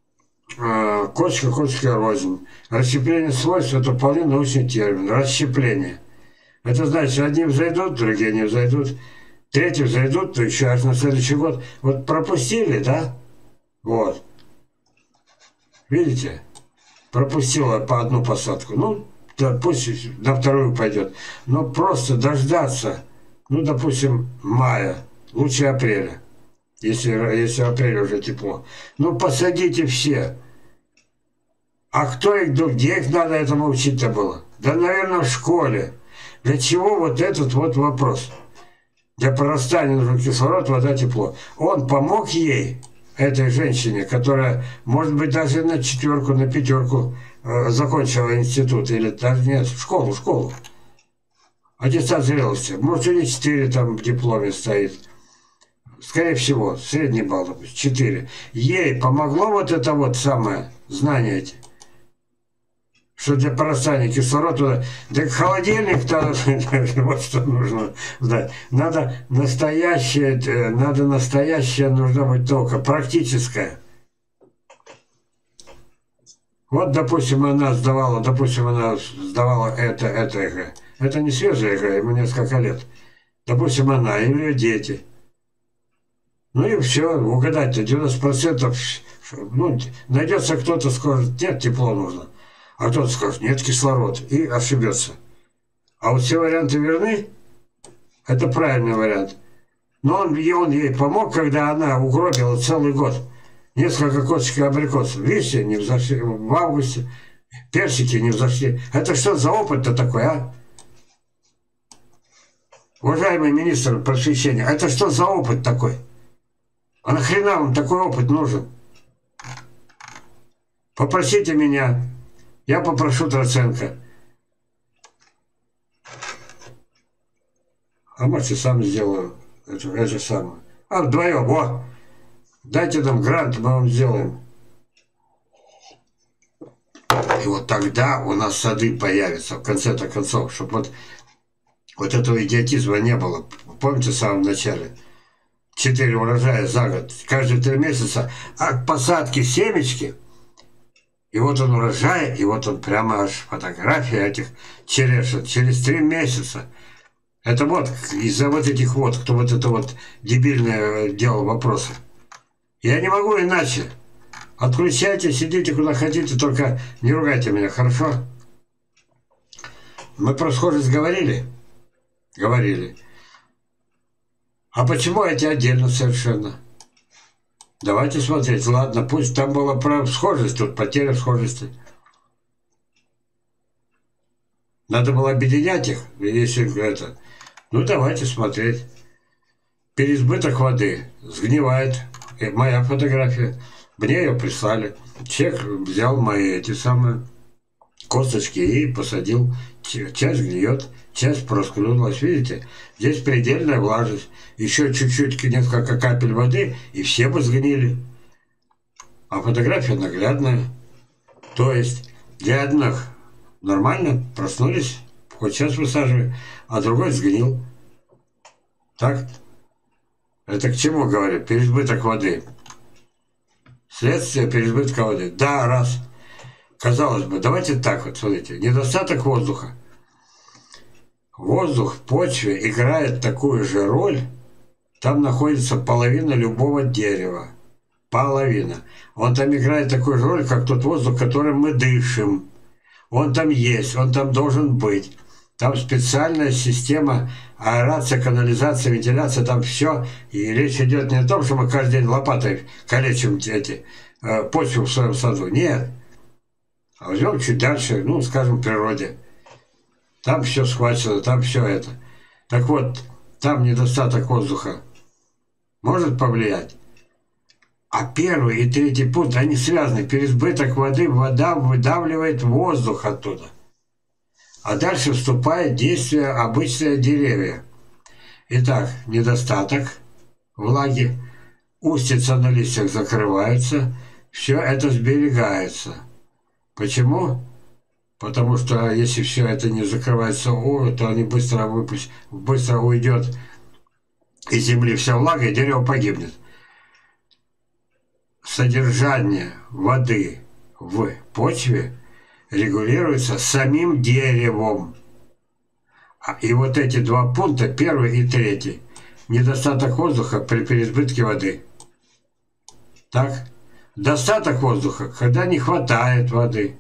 э, кочка, кочка рознь. Расщепление свойств – это вполне научный термин. Расщепление. Это значит, одни взойдут, другие не взойдут. Третьи взойдут, то еще аж на следующий год. Вот пропустили, да? Вот. Видите? Пропустила по одну посадку. Ну, да, пусть на вторую пойдет. Но просто дождаться, ну, допустим, мая, лучше апреля. Если, если апрель уже тепло. Ну, посадите все. А кто их, где их надо этому учить-то было? Да, наверное, в школе. Для чего вот этот вот вопрос? Для прорастания нужен кислород, вода, тепло. Он помог ей, этой женщине, которая, может быть, даже на четверку, на пятерку э, закончила институт, или даже нет, школу, школу. Аттестат зрелости. Может, у нее четыре там в дипломе стоит. Скорее всего, средний балл, допустим, четыре. Ей помогло вот это вот самое, знание эти. Что для прорастания кислорода, да холодильник-то, вот что нужно знать. Надо настоящее, надо настоящее, нужно быть только практическое. Вот, допустим, она сдавала, допустим, она сдавала это, это ЕГЭ. Это не свежая ЕГЭ, ему несколько лет. Допустим, она или ее дети. Ну и все, угадать-то девяносто процентов, ну, найдется кто-то скажет, нет, тепло нужно, а кто-то скажет, нет, кислород, и ошибется. А вот все варианты верны, это правильный вариант. Но он, и он ей помог, когда она угробила целый год. Несколько косточек абрикосов. Видите, не взошли в августе, персики не взошли. Это что за опыт-то такой, а? Уважаемый министр просвещения, это что за опыт такой? А нахрена вам такой опыт нужен? Попросите меня, я попрошу Троценко. А может, и сам сделаю это, это самое. А вдвоем, вот. Дайте нам грант, мы вам сделаем. И вот тогда у нас сады появятся, в конце-то концов, чтобы вот, вот этого идиотизма не было. Помните в самом начале? Четыре урожая за год, каждые три месяца от посадки семечки. И вот он урожай, и вот он прямо аж фотографии этих черешин через три месяца. Это вот из-за вот этих вот, кто вот это вот дебильное делал вопросы. Я не могу иначе. Отключайте, сидите куда хотите, только не ругайте меня, хорошо? Мы про схожесть говорили? Говорили. А почему эти отдельно совершенно? Давайте смотреть. Ладно, пусть там была про схожесть, тут потеря схожести. Надо было объединять их, если это... Ну, давайте смотреть. Переизбыток воды сгнивает. Моя фотография. Мне ее прислали. Человек взял мои эти самые косточки и посадил. Часть гниет, часть просклюнулась. Видите? Здесь предельная влажность. Еще чуть-чуть, несколько капель воды, и все бы сгнили. А фотография наглядная. То есть для одних нормально проснулись, хоть сейчас высаживаю, а другой сгнил. Так? Это к чему говорю? Переизбыток воды. Следствие переизбытка воды. Да, раз. Казалось бы, давайте так вот, смотрите. Недостаток воздуха. Воздух в почве играет такую же роль. Там находится половина любого дерева. Половина. Он там играет такую же роль, как тот воздух, которым мы дышим. Он там есть, он там должен быть. Там специальная система аэрация, канализация, вентиляция, там все. И речь идет не о том, что мы каждый день лопатой калечим эти, э, почву в своем саду. Нет. А возьмем чуть дальше, ну, скажем, в природе. Там все схвачено, там все это. Так вот, там недостаток воздуха может повлиять. А первый и третий пункт, они связаны. Переизбыток воды, вода выдавливает воздух оттуда. А дальше вступает действие обычные деревья. Итак, недостаток влаги, устица на листьях закрываются, все это сберегается. Почему? Потому что если все это не закрывается, то они быстро, выпустят, быстро уйдет из земли вся влага, и дерево погибнет. Содержание воды в почве регулируется самим деревом. И вот эти два пункта, первый и третий. Недостаток воздуха при переизбытке воды. Так? Достаток воздуха, когда не хватает воды.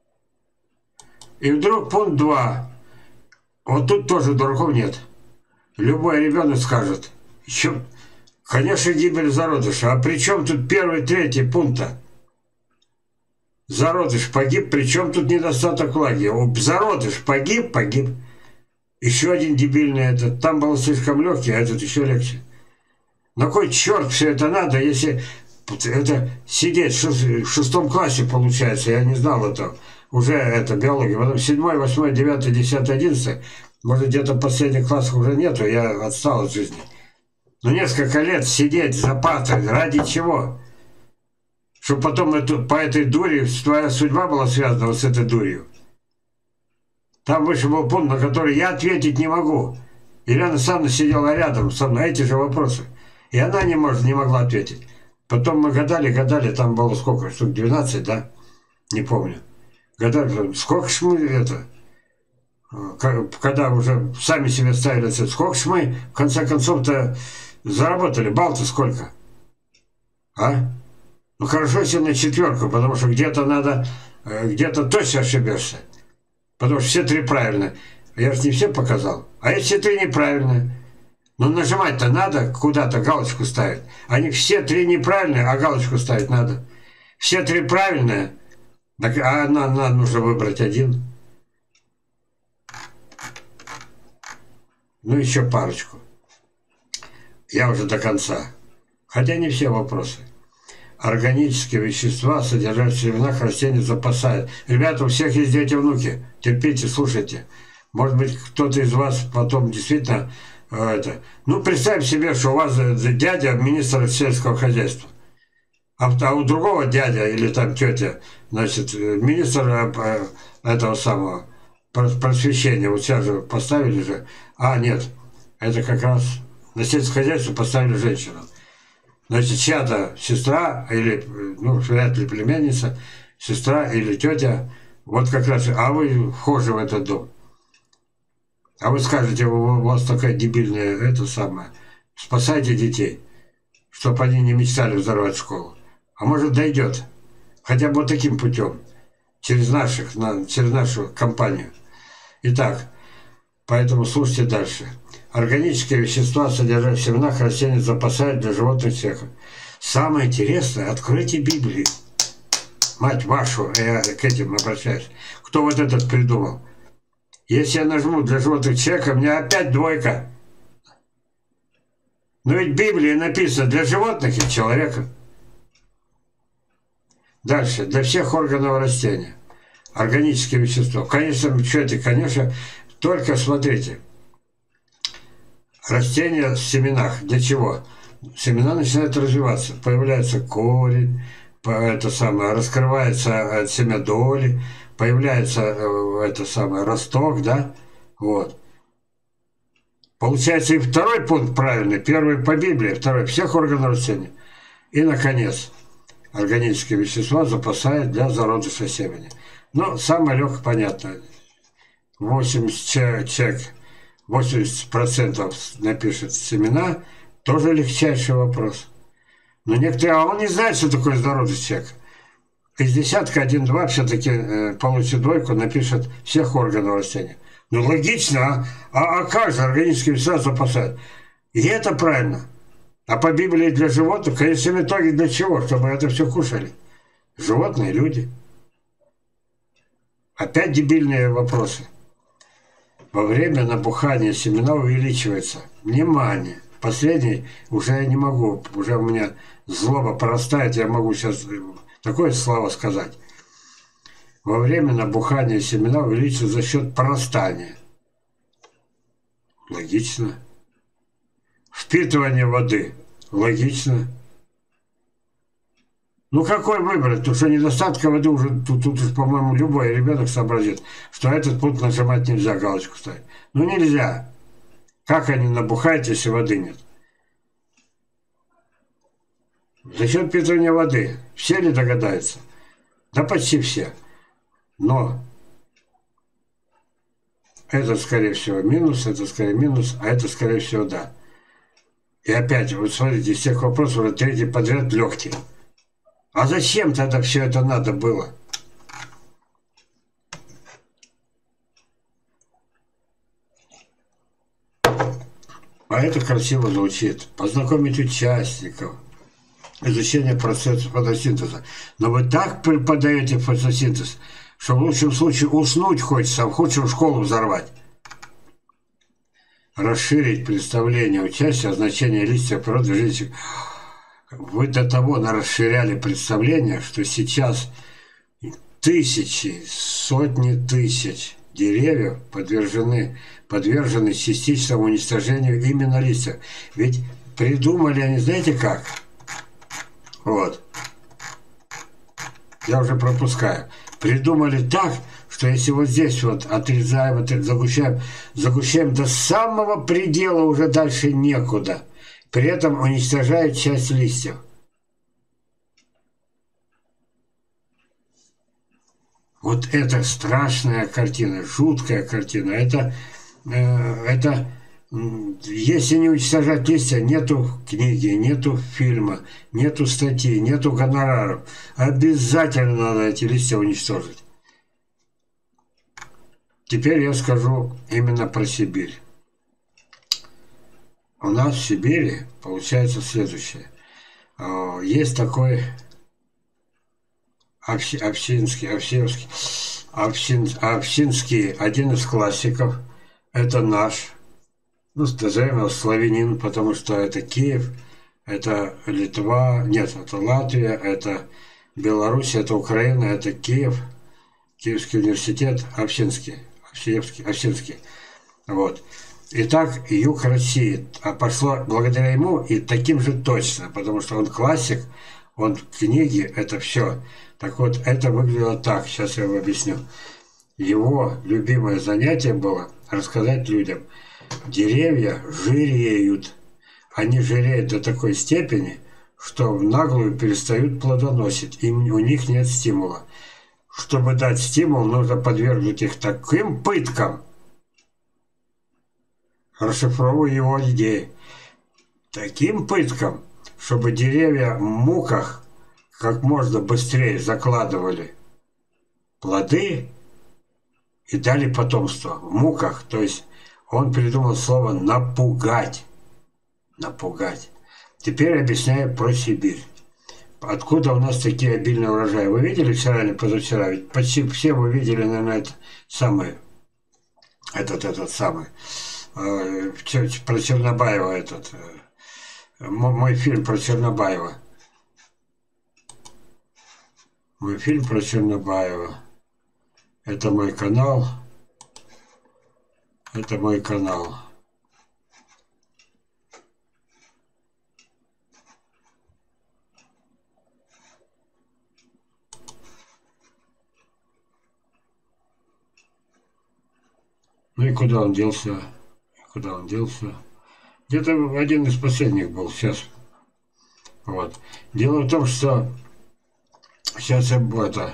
И вдруг пункт два. Вот тут тоже дураков нет. Любой ребенок скажет, еще, конечно, гибель зародыша. А при чем тут первый, третий пункта? Зародыш погиб, причем тут недостаток влаги. Зародыш погиб, погиб. Еще один дебильный этот. Там был слишком легкий, а этот еще легче. На кой черт все это надо, если это сидеть в шестом классе получается, я не знал этого. Уже это биология. Потом седьмой, восьмой, девятый, десятый, одиннадцатый. Может, где-то в последних классах уже нету, я отстал от жизни. Но несколько лет сидеть за партой, ради чего? Чтобы потом эту, по этой дуре твоя судьба была связана вот с этой дурью. Там выше был пункт, на который я ответить не могу. Елена Александровна сидела рядом со мной, эти же вопросы. И она не, может, не могла ответить. Потом мы гадали, гадали, там было сколько, штук двенадцать, да? Не помню. Гадали, сколько ж мы это... Когда уже сами себе ставили цель, сколько ж мы, в конце концов-то, заработали, балл-то сколько? А? Ну хорошо, если на четверку, потому что где-то надо, где-то точно ошибешься. Потому что все три правильно. Я же не все показал. А если три неправильные? Ну нажимать-то надо, куда-то галочку ставить. Они все три неправильные, а галочку ставить надо. Все три правильные, так, а нам, нам нужно выбрать один. Ну еще парочку. Я уже до конца. Хотя не все вопросы. Органические вещества, содержащие в семенах растений, запасают. Ребята, у всех есть дети, внуки. Терпите, слушайте. Может быть, кто-то из вас потом действительно э, это. Ну, представь себе, что у вас дядя министр сельского хозяйства. А, а у другого дядя или там тетя, значит, министр э, этого самого просвещения. Вот сейчас же поставили же. А, нет, это как раз на сельское хозяйство поставили женщину. Значит, чья-то сестра, или, ну, вряд ли племянница, сестра или тетя, вот как раз, а вы вхожи в этот дом. А вы скажете, у вас такая дебильная, это самое, спасайте детей, чтобы они не мечтали взорвать школу. А может, дойдет, хотя бы вот таким путем, через, наших, на, через нашу компанию. Итак, поэтому слушайте дальше. Органические вещества, содержащие в семенах растений, запасают для животных цеха. Самое интересное, откройте Библию. Мать вашу, я к этим обращаюсь. Кто вот этот придумал? Если я нажму для животных цеха, у меня опять двойка. Но ведь в Библии написано для животных и человека. Дальше, для всех органов растения. Органические вещества. Конечно, что это, конечно, только смотрите. Растения в семенах. Для чего? Семена начинают развиваться. Появляется корень, это самое, раскрывается семядоли, появляется это самое, росток, да? Вот. Получается и второй пункт правильный. Первый по Библии, второй всех органов растения. И, наконец, органические вещества запасают для зародыша семени. Ну, самое легкое, понятно. восемьдесят человек. восемьдесят процентов напишет семена, тоже легчайший вопрос. Но некоторые, а он не знает, что такое зародыш человека. Из десятка один-два все-таки э, получит двойку, напишет всех органов растения. Ну логично, а? А, а как же органические вещества запасают? И это правильно. А по Библии для животных, конечно, в итоге для чего? Чтобы это все кушали. Животные, люди. Опять дебильные вопросы. Во время набухания семена увеличивается. Внимание! Последний уже я не могу, уже у меня злоба порастает, я могу сейчас такое слово сказать. Во время набухания семена увеличивается за счет прорастания. Логично. Впитывание воды. Логично. Ну какой выбрать? Потому что недостатка воды уже, тут, тут уж, по-моему, любой ребенок сообразит, что этот пункт нажимать нельзя, галочку ставить. Ну нельзя. Как они набухают, если воды нет? За счет впитывания воды. Все ли догадаются? Да почти все. Но это, скорее всего, минус, это, скорее, минус, а это, скорее всего, да. И опять, вот смотрите, из всех вопросов уже третий подряд легкий. А зачем тогда все это надо было? А это красиво звучит. Познакомить участников. Изучение процесса фотосинтеза. Но вы так преподаете фотосинтез, что в лучшем случае уснуть хочется, а в худшем школу взорвать. Расширить представление участия, значение листьев природы жизни. Вы до того расширяли представление, что сейчас тысячи, сотни тысяч деревьев подвержены, подвержены частичному уничтожению именно листьев. Ведь придумали они, знаете как? Вот. Я уже пропускаю. Придумали так, что если вот здесь вот отрезаем, вот загущаем, загущаем до самого предела, уже дальше некуда. При этом уничтожает часть листьев. Вот это страшная картина, жуткая картина. Это, э, это Если не уничтожать листья, нету книги, нету фильма, нету статьи, нету гонораров. Обязательно надо эти листья уничтожить. Теперь я скажу именно про Сибирь. У нас в Сибири получается следующее. Есть такой Овсинский, Овсинский, Овсин, Овсинский, один из классиков. Это наш, ну, назовем его славянин, потому что это Киев, это Литва, нет, это Латвия, это Беларусь, это Украина, это Киев, Киевский университет, Овсинский, Овсинский, Овсинский. Вот. Итак, юг России а пошло благодаря ему и таким же точно, потому что он классик, он книги, это все. Так вот, это выглядело так, сейчас я вам объясню. Его любимое занятие было рассказать людям, деревья жиреют. Они жиреют до такой степени, что в наглую перестают плодоносить, и у них нет стимула. Чтобы дать стимул, нужно подвергнуть их таким пыткам. Расшифровываю его идеи. Таким пыткам, чтобы деревья в муках как можно быстрее закладывали плоды и дали потомство. В муках, то есть он придумал слово «напугать». Напугать. Теперь объясняю про Сибирь. Откуда у нас такие обильные урожаи? Вы видели вчера или позавчера? Ведь почти все вы видели, наверное, это самый, этот, этот самый, э, про Чернобаева этот, э, мой фильм про Чернобаева. Мой фильм про Чернобаева. Это мой канал. Это мой канал. Ну и куда он делся? Куда он делся? Где-то один из последних был сейчас. Вот. Дело в том, что сейчас я это...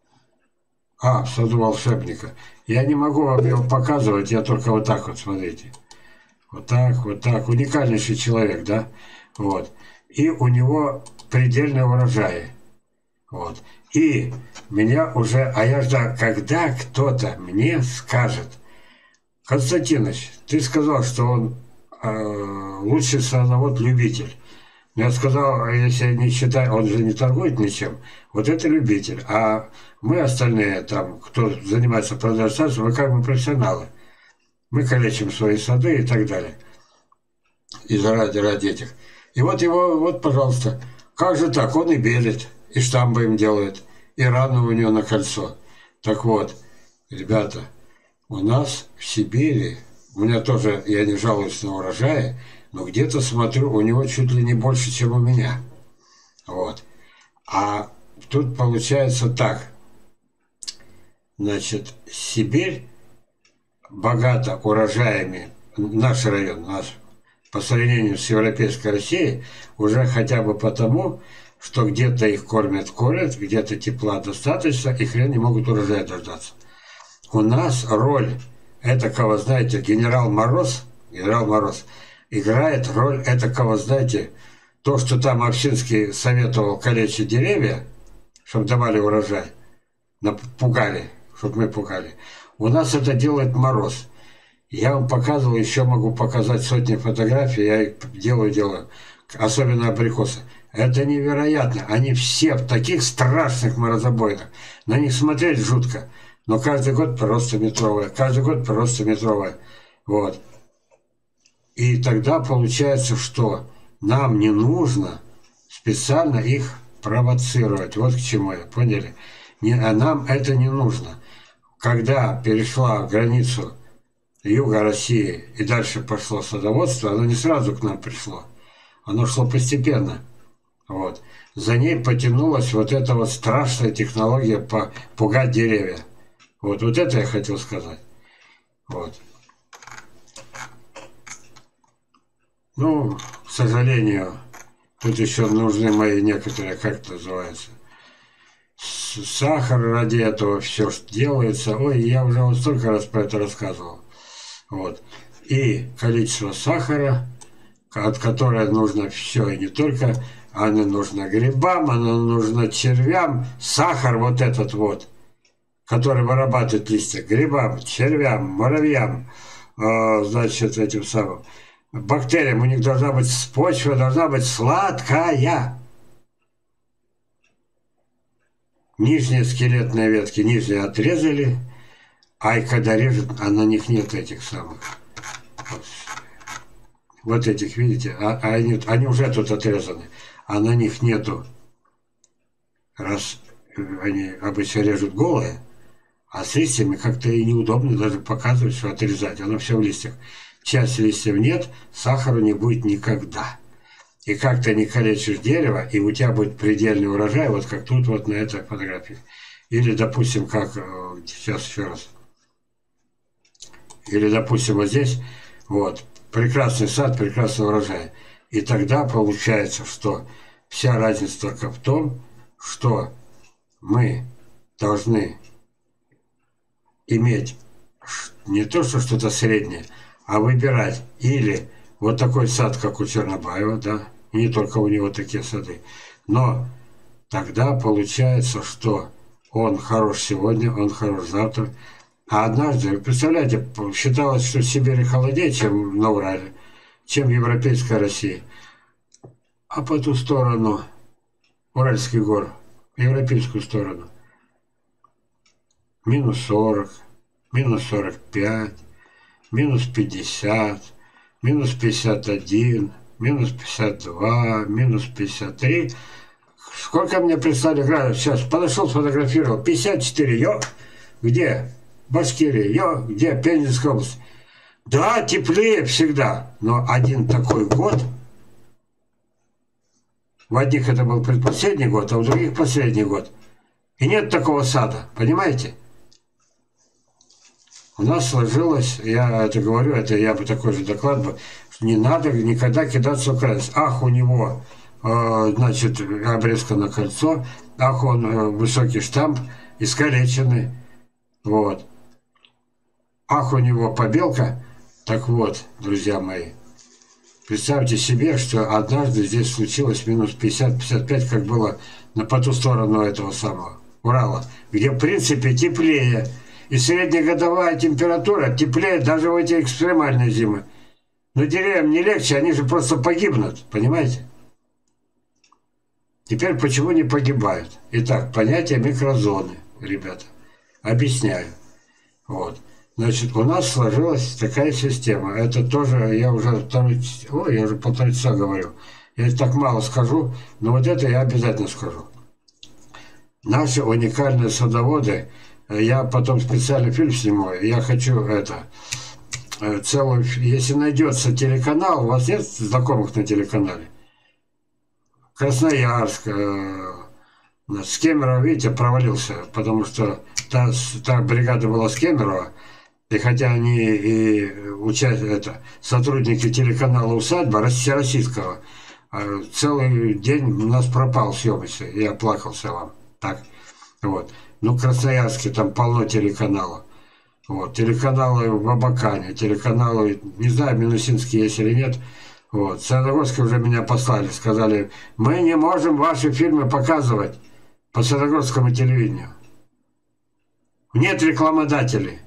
А, в саду волшебника. Я не могу вам его показывать, я только вот так вот, смотрите. Вот так, вот так. Уникальнейший человек, да? Вот. И у него предельные урожаи. Вот. И меня уже... А я ждал, когда кто-то мне скажет: Константинович, ты сказал, что он э, лучший садовод-любитель. Я сказал, если не считать, он же не торгует ничем, вот это любитель. А мы остальные, там, кто занимается продажей садов, мы как бы профессионалы. Мы калечим свои сады и так далее. И ради, ради этих. И вот его, вот, пожалуйста, как же так? Он и белит, и штамбы им делает, и раны у него на кольцо. Так вот, ребята, у нас в Сибири, у меня тоже, я не жалуюсь на урожаи, но где-то смотрю, у него чуть ли не больше, чем у меня. Вот. А тут получается так. Значит, Сибирь богата урожаями, наш район, наш, по сравнению с европейской Россией, уже хотя бы потому, что где-то их кормят, кормят, где-то тепла достаточно, и хрен не могут урожая дождаться. У нас роль этакого, знаете, генерал Мороз, генерал Мороз, играет роль этакого, знаете, то, что там Овсинский советовал калечить деревья, чтобы давали урожай, напугали, чтобы мы пугали. У нас это делает Мороз. Я вам показывал, еще могу показать сотни фотографий, я их делаю, делаю, особенно абрикосы. Это невероятно, они все в таких страшных морозобоинах, на них смотреть жутко. Но каждый год просто метровая, каждый год просто метровая. Вот. И тогда получается, что нам не нужно специально их провоцировать. Вот к чему я, поняли? Не, а нам это не нужно. Когда перешла границу юга России и дальше пошло садоводство, оно не сразу к нам пришло. Оно шло постепенно. Вот. За ней потянулась вот эта вот страшная технология пугать деревья. Вот, вот это я хотел сказать. Вот. Ну, к сожалению, тут еще нужны мои некоторые, как это называется, сахар ради этого все делается. Ой, я уже вот столько раз про это рассказывал. Вот. и количество сахара, от которого нужно все, и не только, оно нужно грибам, оно нужно червям, сахар вот этот вот, который вырабатывает листья, грибам, червям, муравьям, э, значит, этим самым бактериям, у них должна быть почва, должна быть сладкая. Нижние скелетные ветки, нижние отрезали, а и когда режут, а на них нет этих самых. Вот этих, видите, а, а они, они уже тут отрезаны, а на них нету. Раз они обычно режут голые, а с листьями как-то и неудобно даже показывать, что отрезать, оно все в листьях. Часть листьев нет, сахара не будет никогда. И как ты не калечишь дерево, и у тебя будет предельный урожай, вот как тут вот на этой фотографии. Или, допустим, как, сейчас еще раз, или, допустим, вот здесь, вот, прекрасный сад, прекрасный урожай. И тогда получается, что вся разница только в том, что мы должны иметь не то, что что-то среднее, а выбирать или вот такой сад, как у Чернобаева, да, не только у него такие сады, но тогда получается, что он хорош сегодня, он хорош завтра, а однажды, представляете, считалось, что в Сибири холоднее, чем на Урале, чем в европейской России, а по ту сторону Уральских гор, в европейскую сторону, минус сорок, минус сорок пять, минус пятьдесят, минус пятьдесят один, минус пятьдесят два, минус пятьдесят три. Сколько мне прислали градусов? Сейчас подошел, сфотографировал. пятьдесят четыре. Йо, где? Башкирия. Йо, где? Пензенская область. Да, теплее всегда. Но один такой год. В одних это был предпоследний год, а в других последний год. И нет такого сада. Понимаете? У нас сложилось, я это говорю, это я бы такой же доклад бы, что не надо никогда кидаться в крайность. Ах, у него, э, значит, обрезка на кольцо, ах, он э, высокий штамп, искалеченный, вот. Ах, у него побелка. Так вот, друзья мои, представьте себе, что однажды здесь случилось минус пятьдесят — пятьдесят пять, как было на по ту сторону этого самого Урала, где, в принципе, теплее. И среднегодовая температура теплее даже в эти экстремальные зимы. Но деревьям не легче, они же просто погибнут, понимаете? Теперь почему не погибают? Итак, понятие микрозоны, ребята. Объясняю. Вот. Значит, у нас сложилась такая система. Это тоже, я уже второй, ой, я уже полтора часа говорю. Я так мало скажу, но вот это я обязательно скажу. Наши уникальные садоводы. Я потом специальный фильм сниму. Я хочу это целую. Если найдется телеканал, у вас нет знакомых на телеканале? Красноярск, э, с Кемерово, видите, провалился, потому что та, та бригада была с Кемерово, и хотя они и учат, это, сотрудники телеканала «Усадьба» всероссийского, э, целый день у нас пропал съемочный, я плакался вам. Так, вот. Ну, в Красноярске там полно телеканалов. Вот. Телеканалы в Абакане, телеканалы, не знаю, Минусинские есть или нет. Вот. В Саяногорске уже меня послали, сказали, мы не можем ваши фильмы показывать по Саяногорскому телевидению. Нет рекламодателей.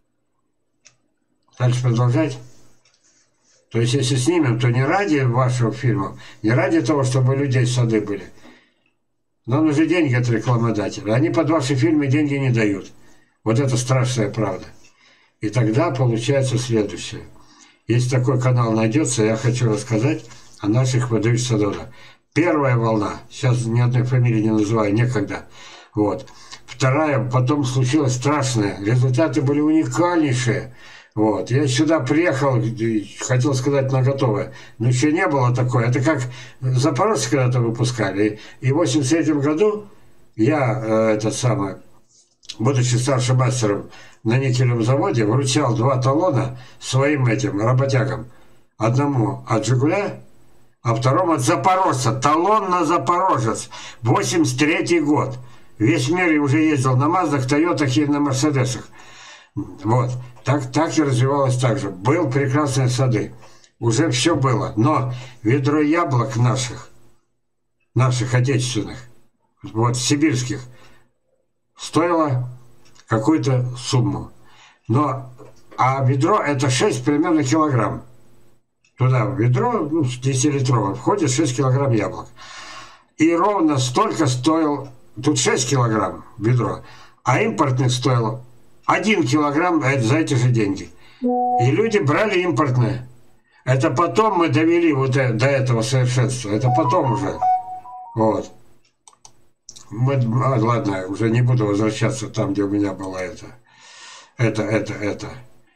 Дальше продолжать. То есть, если снимем, то не ради вашего фильма, не ради того, чтобы у людей сады были. Нам нужны деньги от рекламодателя. Они под ваши фильмы деньги не дают. Вот это страшная правда. И тогда получается следующее. Если такой канал найдется, я хочу рассказать о наших выдающихся садоводах. Первая волна, сейчас ни одной фамилии не называю, некогда. Вот. Вторая, потом случилось страшное. Результаты были уникальнейшие. Вот. Я сюда приехал, хотел сказать на готовое, но еще не было такое. Это как запорожцы когда-то выпускали. И в восемьдесят третьем году я, э, этот самый, будучи старшим мастером на никелевом заводе, вручал два талона своим этим работягам. Одному от «Жигуля», а второму от запорожца. Талон на запорожец. восемьдесят третий год. Весь мир уже ездил на «Маздах», «Тойотах» и на «Мерседесах». Вот. Так, так и развивалось так же. Был прекрасные сады. Уже все было. Но ведро яблок наших, наших отечественных, вот сибирских, стоило какую-то сумму. Но, а ведро это шесть примерно килограмм. Туда в ведро, ну, десятилитровое, входит шесть килограмм яблок. И ровно столько стоил, тут шесть килограмм ведро, а импортных стоило один килограмм за эти же деньги. И люди брали импортное. Это потом мы довели вот до этого совершенства. Это потом уже. Вот. Мы, а, ладно, уже не буду возвращаться там, где у меня было это. Это, это, это.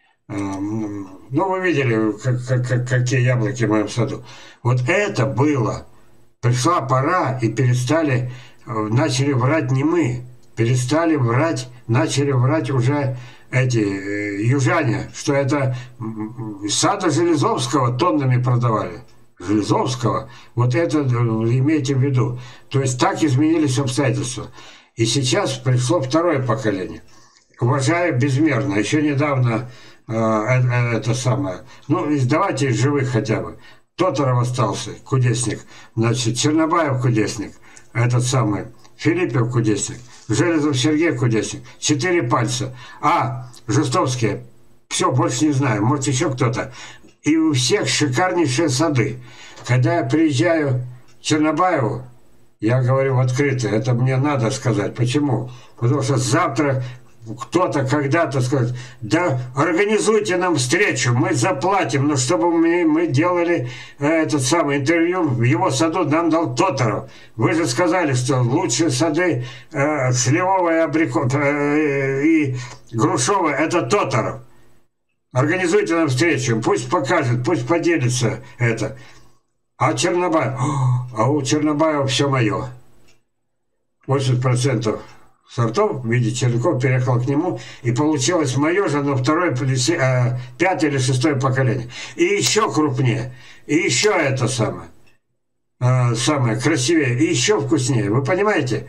Ну, вы видели, как, как, какие яблоки в моем саду. Вот это было. Пришла пора, и перестали, начали врать не мы. Перестали врать, начали врать уже эти южане, что это сада Железовского тоннами продавали. Железовского. Вот это имейте в виду. То есть так изменились обстоятельства. И сейчас пришло второе поколение. Уважаю безмерно. Еще недавно э, э, это самое. Ну, давайте из живых хотя бы. Тоторов остался, кудесник. Значит, Чернобаев кудесник. Этот самый. Филиппов кудесник. Железов Сергей кудесник. Четыре пальца. А, Жестовские. Все, больше не знаю. Может, еще кто-то. И у всех шикарнейшие сады. Когда я приезжаю к Чернобаеву, я говорю открыто, это мне надо сказать. Почему? Потому что завтра кто-то когда-то скажет, да организуйте нам встречу, мы заплатим, но чтобы мы, мы делали э, этот самый интервью в его саду, нам дал Тоторов. Вы же сказали, что лучшие сады э, сливовые, абрикос э, и грушевые, это Тоторов. Организуйте нам встречу, пусть покажет, пусть поделится это. А Чернобаев, а у Чернобаева все мое. восемьдесят процентов сортов в виде червяков переехал к нему, и получилось мое же, но второе, э, пятое или шестое поколение. И еще крупнее, и еще это самое, э, самое красивее, и еще вкуснее. Вы понимаете?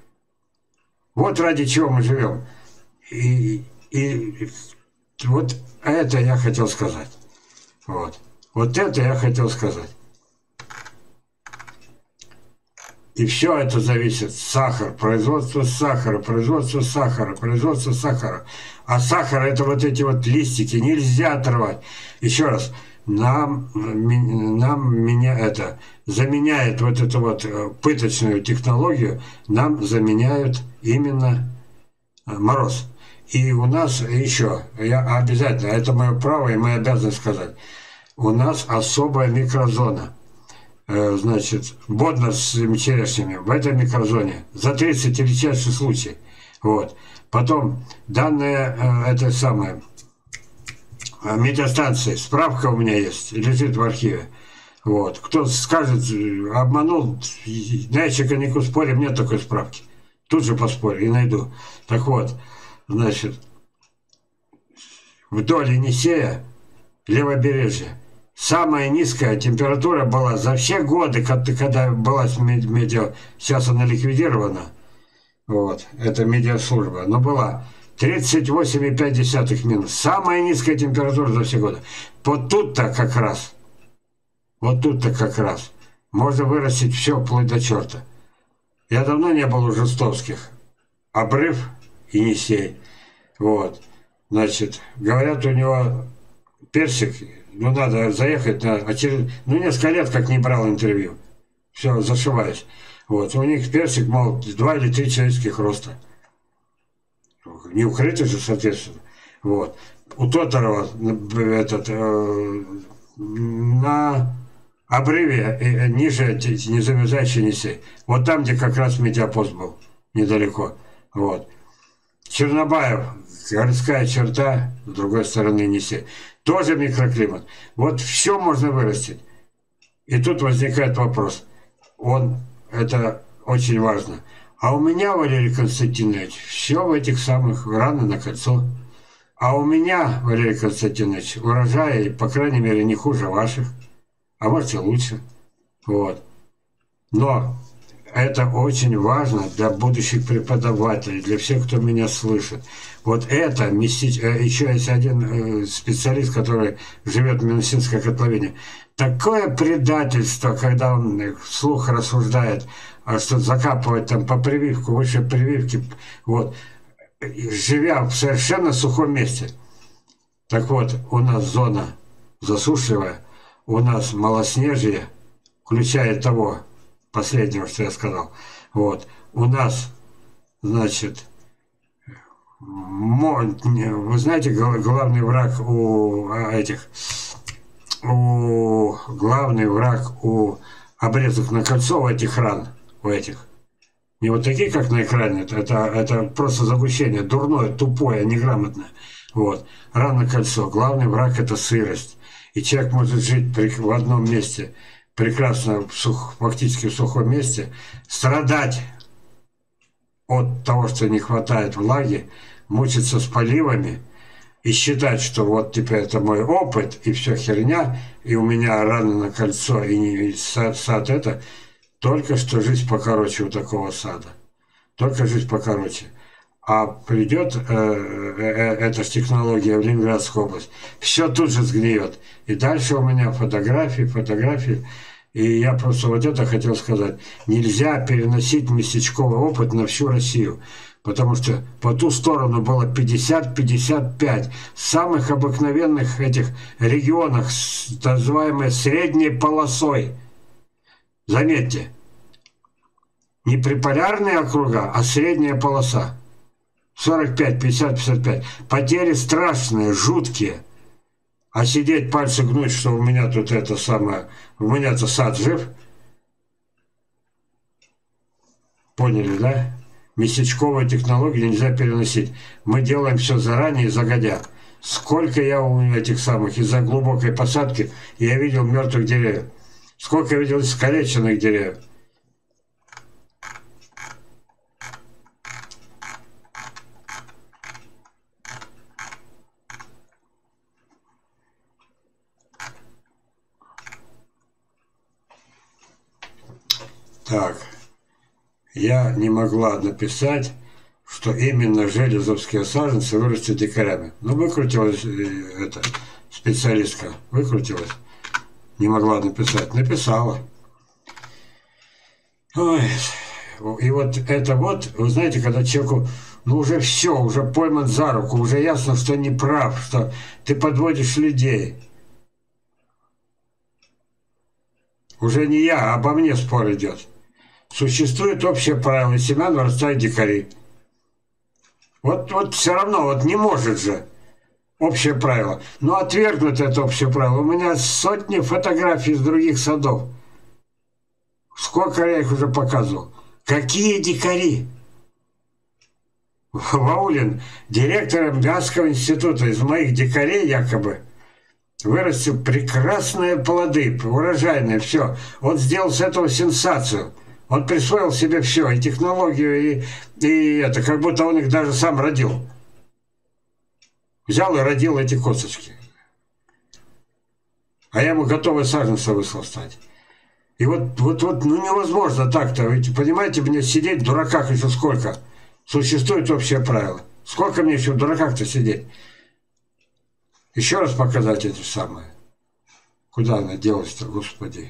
Вот ради чего мы живем. И, и вот это я хотел сказать. Вот. Вот это я хотел сказать. И все это зависит. Сахар, производство сахара, производство сахара, производство сахара. А сахар это вот эти вот листики, нельзя оторвать. Еще раз, нам, нам меня это заменяет вот эту вот пыточную технологию, нам заменяют именно мороз. И у нас еще, я обязательно, это мое право, и мы обязаны сказать, у нас особая микрозона. Значит, Боднер с черешнями в этой микрозоне за тридцать редчайший случай. Вот. Потом данные, это самое, метеостанции, справка у меня есть, лежит в архиве. Вот. Кто скажет, обманул, на ящиконику спорим, нет такой справки. Тут же поспорю и найду. Так вот, значит, вдоль Енисея, левобережье, самая низкая температура была за все годы, когда была медиа, сейчас она ликвидирована, вот, это медиаслужба, но была тридцать восемь и пять десятых минус. Самая низкая температура за все годы. Вот тут-то как раз, вот тут-то как раз можно вырастить все вплоть до черта. Я давно не был у Жестовских. Обрыв, Енисей, вот, значит, говорят, у него персик. Ну, надо заехать на... Ну, несколько лет как не брал интервью. Все, зашиваюсь. Вот. У них персик, мол, два или три человеческих роста. Не укрытый же, соответственно. Вот. У Тоторова этот, э, на обрыве э, ниже незамерзающий Енисей. Вот там, где как раз медиапост был. Недалеко. Вот. Чернобаев, городская черта, с другой стороны Енисей. Тоже микроклимат. Вот все можно вырастить. И тут возникает вопрос. Он, это очень важно. А у меня, Валерий Константинович, все в этих самых рано на кольцо. А у меня, Валерий Константинович, урожаи, по крайней мере, не хуже ваших. А может и лучше. Вот. Но это очень важно для будущих преподавателей, для всех, кто меня слышит. Вот это, еще есть один специалист, который живет в Минусинской котловине. Такое предательство, когда он вслух рассуждает, что закапывать там по прививку, выше прививки, вот, живя в совершенно сухом месте. Так вот, у нас зона засушливая, у нас малоснежие, включая того последнего, что я сказал. Вот, у нас, значит, вы знаете, главный враг у этих, у главный враг у обрезок на кольцо у этих ран, у этих. Не вот такие, как на экране, это, это просто загущение, дурное, тупое, неграмотное. Вот. Рана кольцо. Главный враг – это сырость. И человек может жить в одном месте, прекрасно, в сух, фактически в сухом месте, страдать от того, что не хватает влаги, мучиться с поливами и считать, что вот теперь это мой опыт, и все херня, и у меня рана на кольцо, и, не, и сад, сад это, только что жизнь покороче у такого сада. Только жизнь покороче. А придет э, э, эта технология в Ленинградскую область, все тут же сгниет. И дальше у меня фотографии, фотографии. И я просто вот это хотел сказать. Нельзя переносить местечковый опыт на всю Россию. Потому что по ту сторону было пятьдесят пятьдесят пять самых обыкновенных этих регионах с так называемой средней полосой. Заметьте, не приполярные округа, а средняя полоса. сорок пять, пятьдесят, пятьдесят пять. Потери страшные, жуткие. А сидеть, пальцы гнуть, что у меня тут это самое, у меня-то сад жив. Поняли, да? Местечковые технологии нельзя переносить. Мы делаем все заранее и загодя. Сколько я у этих самых из-за глубокой посадки я видел мертвых деревьев. Сколько я видел искалеченных деревьев. Так, я не могла написать, что именно железовские саженцы вырастут дикарями. Но выкрутилась эта специалистка, выкрутилась. Не могла написать. Написала. Ой. И вот это вот, вы знаете, когда человеку, ну уже все, уже пойман за руку, уже ясно, что не прав, что ты подводишь людей. Уже не я, а обо мне спор идет. Существует общее правило, из семян вырастают дикари. Вот, вот все равно, вот не может же общее правило. Но отвергнуть это общее правило. У меня сотни фотографий из других садов. Сколько я их уже показывал. Какие дикари? Ваулин, директор Вятского института, из моих дикарей якобы вырастил прекрасные плоды, урожайные, все. Он сделал с этого сенсацию. Он присвоил себе все, и технологию, и, и это, как будто он их даже сам родил. Взял и родил эти косточки. А я ему готовый саженцы выслал стать. И вот, вот, вот, ну невозможно так-то. Ведь, понимаете, мне сидеть в дураках еще сколько? Существует общее правило. Сколько мне еще в дураках-то сидеть? Еще раз показать эти самые. Куда она делась-то, господи?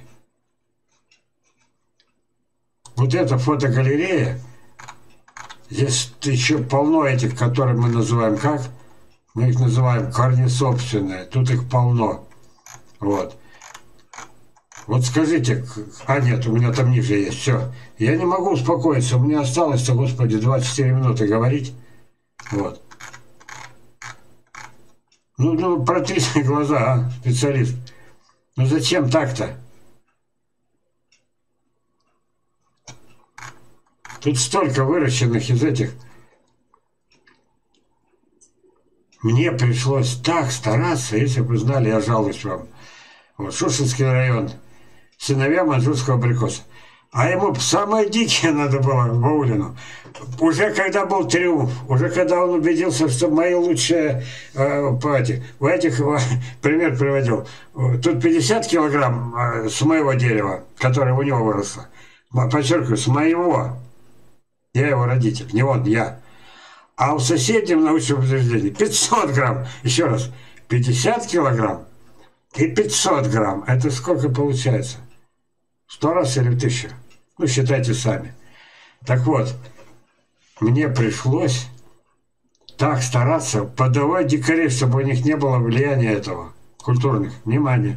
Вот эта фотогалерея, здесь еще полно этих, которые мы называем как? Мы их называем корнесобственные. Тут их полно. Вот. Вот скажите, а нет, у меня там ниже есть, все. Я не могу успокоиться, у меня осталось-то, господи, двадцать четыре минуты говорить. Вот. Ну, ну протрите глаза, а, специалист. Ну зачем так-то? Тут столько выращенных из этих. Мне пришлось так стараться, если бы знали, я жалуюсь вам. Вот, Шушинский район. Сыновья маньчжурского абрикоса. А ему самое дикое надо было, Ваулину. Уже когда был триумф, уже когда он убедился, что мои лучшие э, по этих, у этих, э, пример приводил, тут пятьдесят килограмм э, с моего дерева, которое у него выросло. подчеркиваю, с моего, я его родитель, не он, я. А у соседей в научном учреждении пятьсот грамм, еще раз, пятьдесят килограмм и пятьсот грамм, это сколько получается? сто раз или тысячу? Ну, считайте сами. Так вот, мне пришлось так стараться подавать дикарей, чтобы у них не было влияния этого, культурных. Внимание.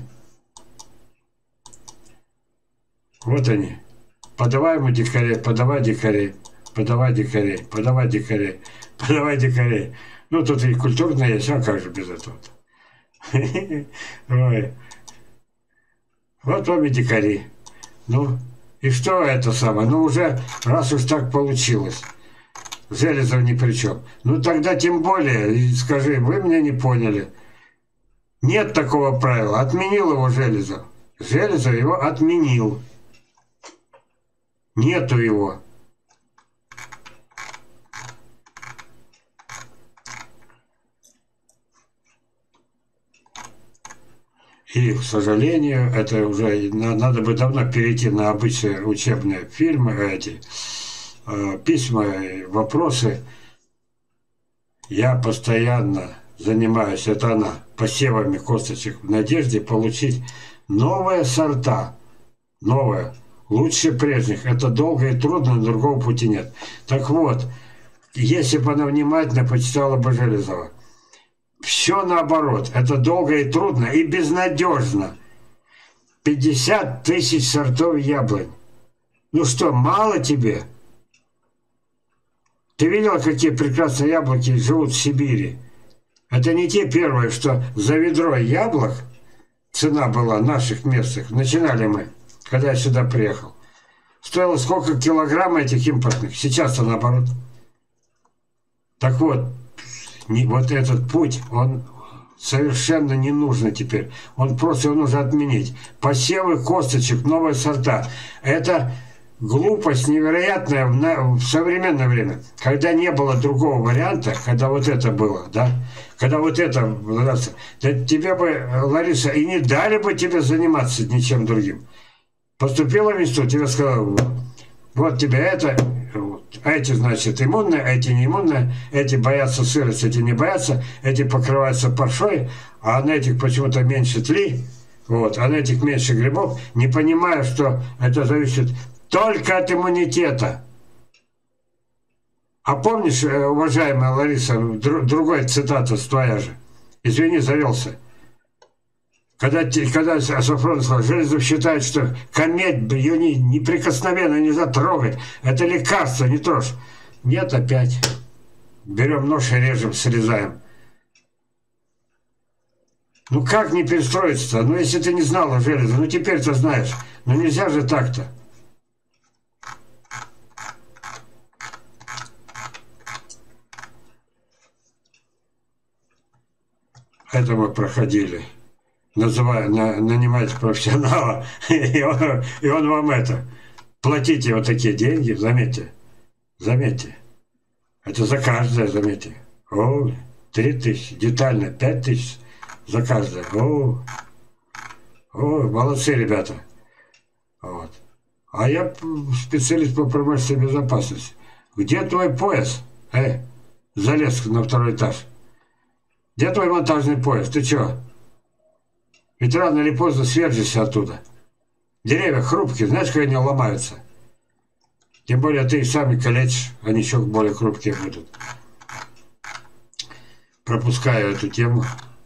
Вот они. Подавай ему дикарей, подавай дикарей, подавай дикарей, подавай дикарей, подавай дикарей. Ну, тут и культурное есть, а как же без этого? Ой. Вот вам и дикари. Ну, и что это самое? Ну, уже, раз уж так получилось. Железов ни при чем. Ну, тогда тем более, скажи, вы меня не поняли. Нет такого правила. Отменил его Железов. Железов его отменил. Нету его. И, к сожалению, это уже надо бы давно перейти на обычные учебные фильмы, эти э, письма, вопросы. Я постоянно занимаюсь, это она, посевами косточек в надежде получить новые сорта, новые, лучше прежних. Это долго и трудно, но другого пути нет. Так вот, если бы она внимательно почитала бы Железова, все наоборот. Это долго и трудно, и безнадежно. пятьдесят тысяч сортов яблонь. Ну что, мало тебе? Ты видела, какие прекрасные яблоки живут в Сибири? Это не те первые, что за ведро яблок цена была наших местных. Начинали мы, когда я сюда приехал. Стоило сколько килограмм этих импортных. Сейчас-то наоборот. Так вот, не, вот этот путь, он совершенно не нужен теперь. Он просто его нужно отменить. Посевы косточек, новые сорта. Это глупость невероятная в, на, в современное время. Когда не было другого варианта, когда вот это было, да, когда вот это, да, тебе бы, Лариса, и не дали бы тебе заниматься ничем другим. Поступила в институт, тебе сказали, вот тебе это... Эти, значит, иммунные, эти не иммунные, эти боятся сырости, эти не боятся, эти покрываются паршой, а на этих почему-то меньше тли, вот, а на этих меньше грибов, не понимая, что это зависит только от иммунитета. А помнишь, уважаемая Лариса, другой цитата твоя же, извини, завелся. Когда, когда Сафронов сказал, Железов считает, что кометь, ее не, неприкосновенно нельзя трогать. Это лекарство, не трожь. Нет, опять. Берем нож и режем, срезаем. Ну как не перестроиться-то? Ну если ты не знала Железова, ну теперь-то знаешь. Ну нельзя же так-то. Это мы проходили. Называя, на, нанимаете профессионала, и он, и он вам это, платите вот такие деньги, заметьте, заметьте, это за каждое, заметьте, о, три тысячи, детально, пять тысяч за каждое, о, о, молодцы ребята, вот. А я специалист по промышленной безопасности, где твой пояс, э, залез на второй этаж, где твой монтажный пояс, ты чё? Ведь рано или поздно свержешься оттуда. Деревья хрупкие, знаешь, как они ломаются? Тем более ты их сами калечишь, они еще более хрупкие будут. Пропускаю эту тему.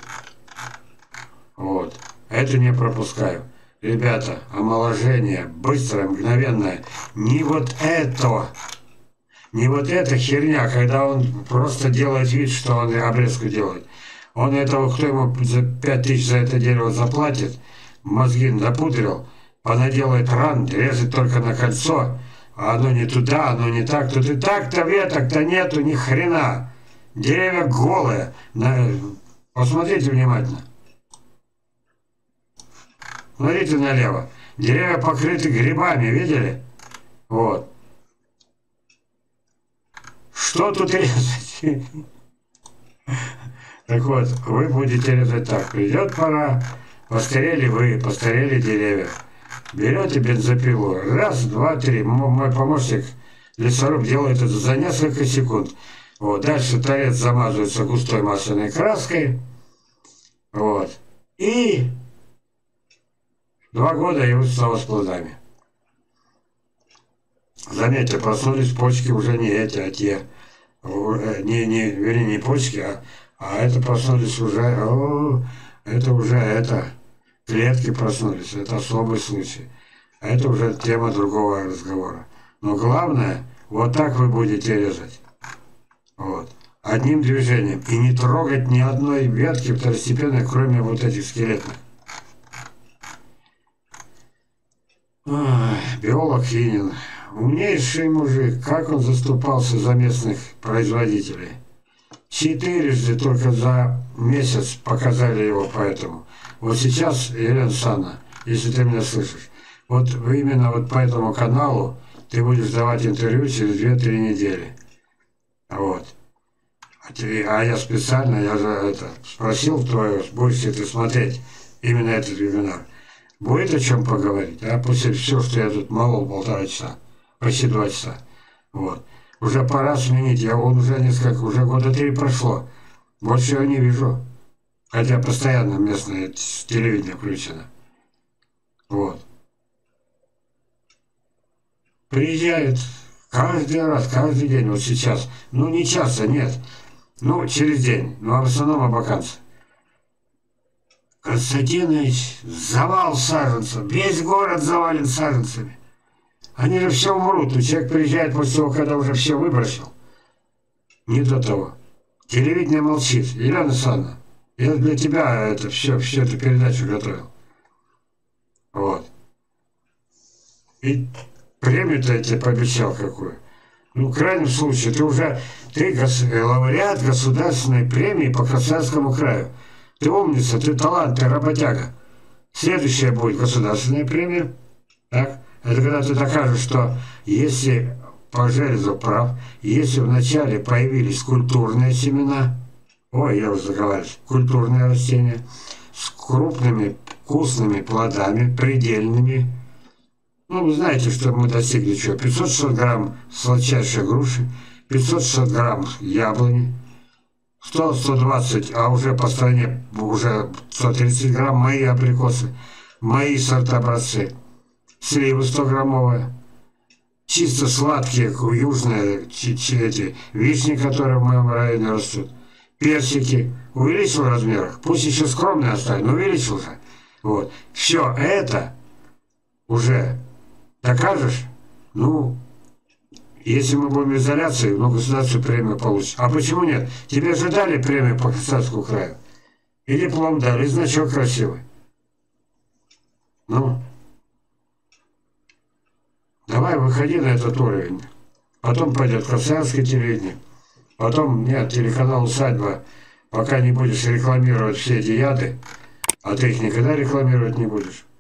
Вот. Эту не пропускаю. Ребята, омоложение, быстрое, мгновенное. Не вот это. Не вот эта херня, когда он просто делает вид, что он обрезку делает. Он этого, кто ему за пять тысяч за это дерево заплатит, мозги запудрил, понаделает ран, режет только на кольцо, а оно не туда, оно не так, тут и так-то веток-то нету, ни хрена. Деревья голые. На... Посмотрите внимательно. Смотрите налево. Деревья покрыты грибами, видели? Вот. Что тут резать? Так вот, вы будете резать так. Придет пора, постарели вы, постарели деревья. берете бензопилу, раз, два, три. Мой помощник лесоруб делает это за несколько секунд. Вот. Дальше торец замазывается густой масляной краской. Вот. И два года и снова с плодами. Заметьте, проснулись почки уже не эти, а те. Не, не, вернее, не почки, а, а это проснулись уже, о, это уже это, клетки проснулись, это особый случай. А это уже тема другого разговора. Но главное, вот так вы будете резать. Вот. Одним движением. И не трогать ни одной ветки второстепенной, кроме вот этих скелетных. Ой, биолог Хинин. Умнейший мужик, как он заступался за местных производителей. Четырежды только за месяц показали его поэтому. Вот сейчас, Елена Санна, если ты меня слышишь, вот именно вот по этому каналу ты будешь давать интервью через две-три недели. Вот. А, ты, а я специально, я же это, спросил твою, будешь ли ты смотреть именно этот вебинар. Будет о чем поговорить, а после всего, что я тут молол полтора часа. Почти два часа. Вот. Уже пора сменить. Я он уже несколько, уже года три прошло. Больше я не вижу. Хотя постоянно местное телевидение включено. Вот. Приезжают каждый раз, каждый день, вот сейчас. Ну, не часто, нет. Ну, через день. Ну, а в основном абаканцы. Константинович, завал саженцев. Весь город завален саженцами. Они же все умрут. У человек приезжает после того, когда уже все выбросил. Не до того. Телевидение молчит. Елена Александровна, я для тебя это все, всю эту передачу готовил. Вот. И премию-то я тебе пообещал какую. Ну, в крайнем случае, ты уже ты гос, лауреат государственной премии по Красноярскому краю. Ты умница, ты талант, ты работяга. Следующая будет государственная премия. Так? Это когда ты докажешь, что если по железу прав, если вначале появились культурные семена, ой, я уже заговариваюсь, культурные растения, с крупными вкусными плодами, предельными, ну, вы знаете, что мы достигли чего, пятьсот-шестьсот грамм сладчайшей груши, пятьсот-шестьсот грамм яблони, сто-сто двадцать, а уже по стране уже сто тридцать грамм мои абрикосы, мои сорта-образцы. Сливы сто-граммовые, чисто сладкие, южные эти, вишни, которые в моем районе растут, персики, увеличил в размерах, пусть еще скромные оставят, но увеличил же. Вот. Все это уже докажешь, ну, если мы будем в изоляции, ну, государственную премию получишь. А почему нет? Тебе же дали премию по Красноярскому краю. И диплом дали, и значок красивый. Ну, давай, выходи на этот уровень. Потом пойдет красноярское телевидение. Потом, нет, телеканал «Усадьба», пока не будешь рекламировать все эти яды, а ты их никогда рекламировать не будешь.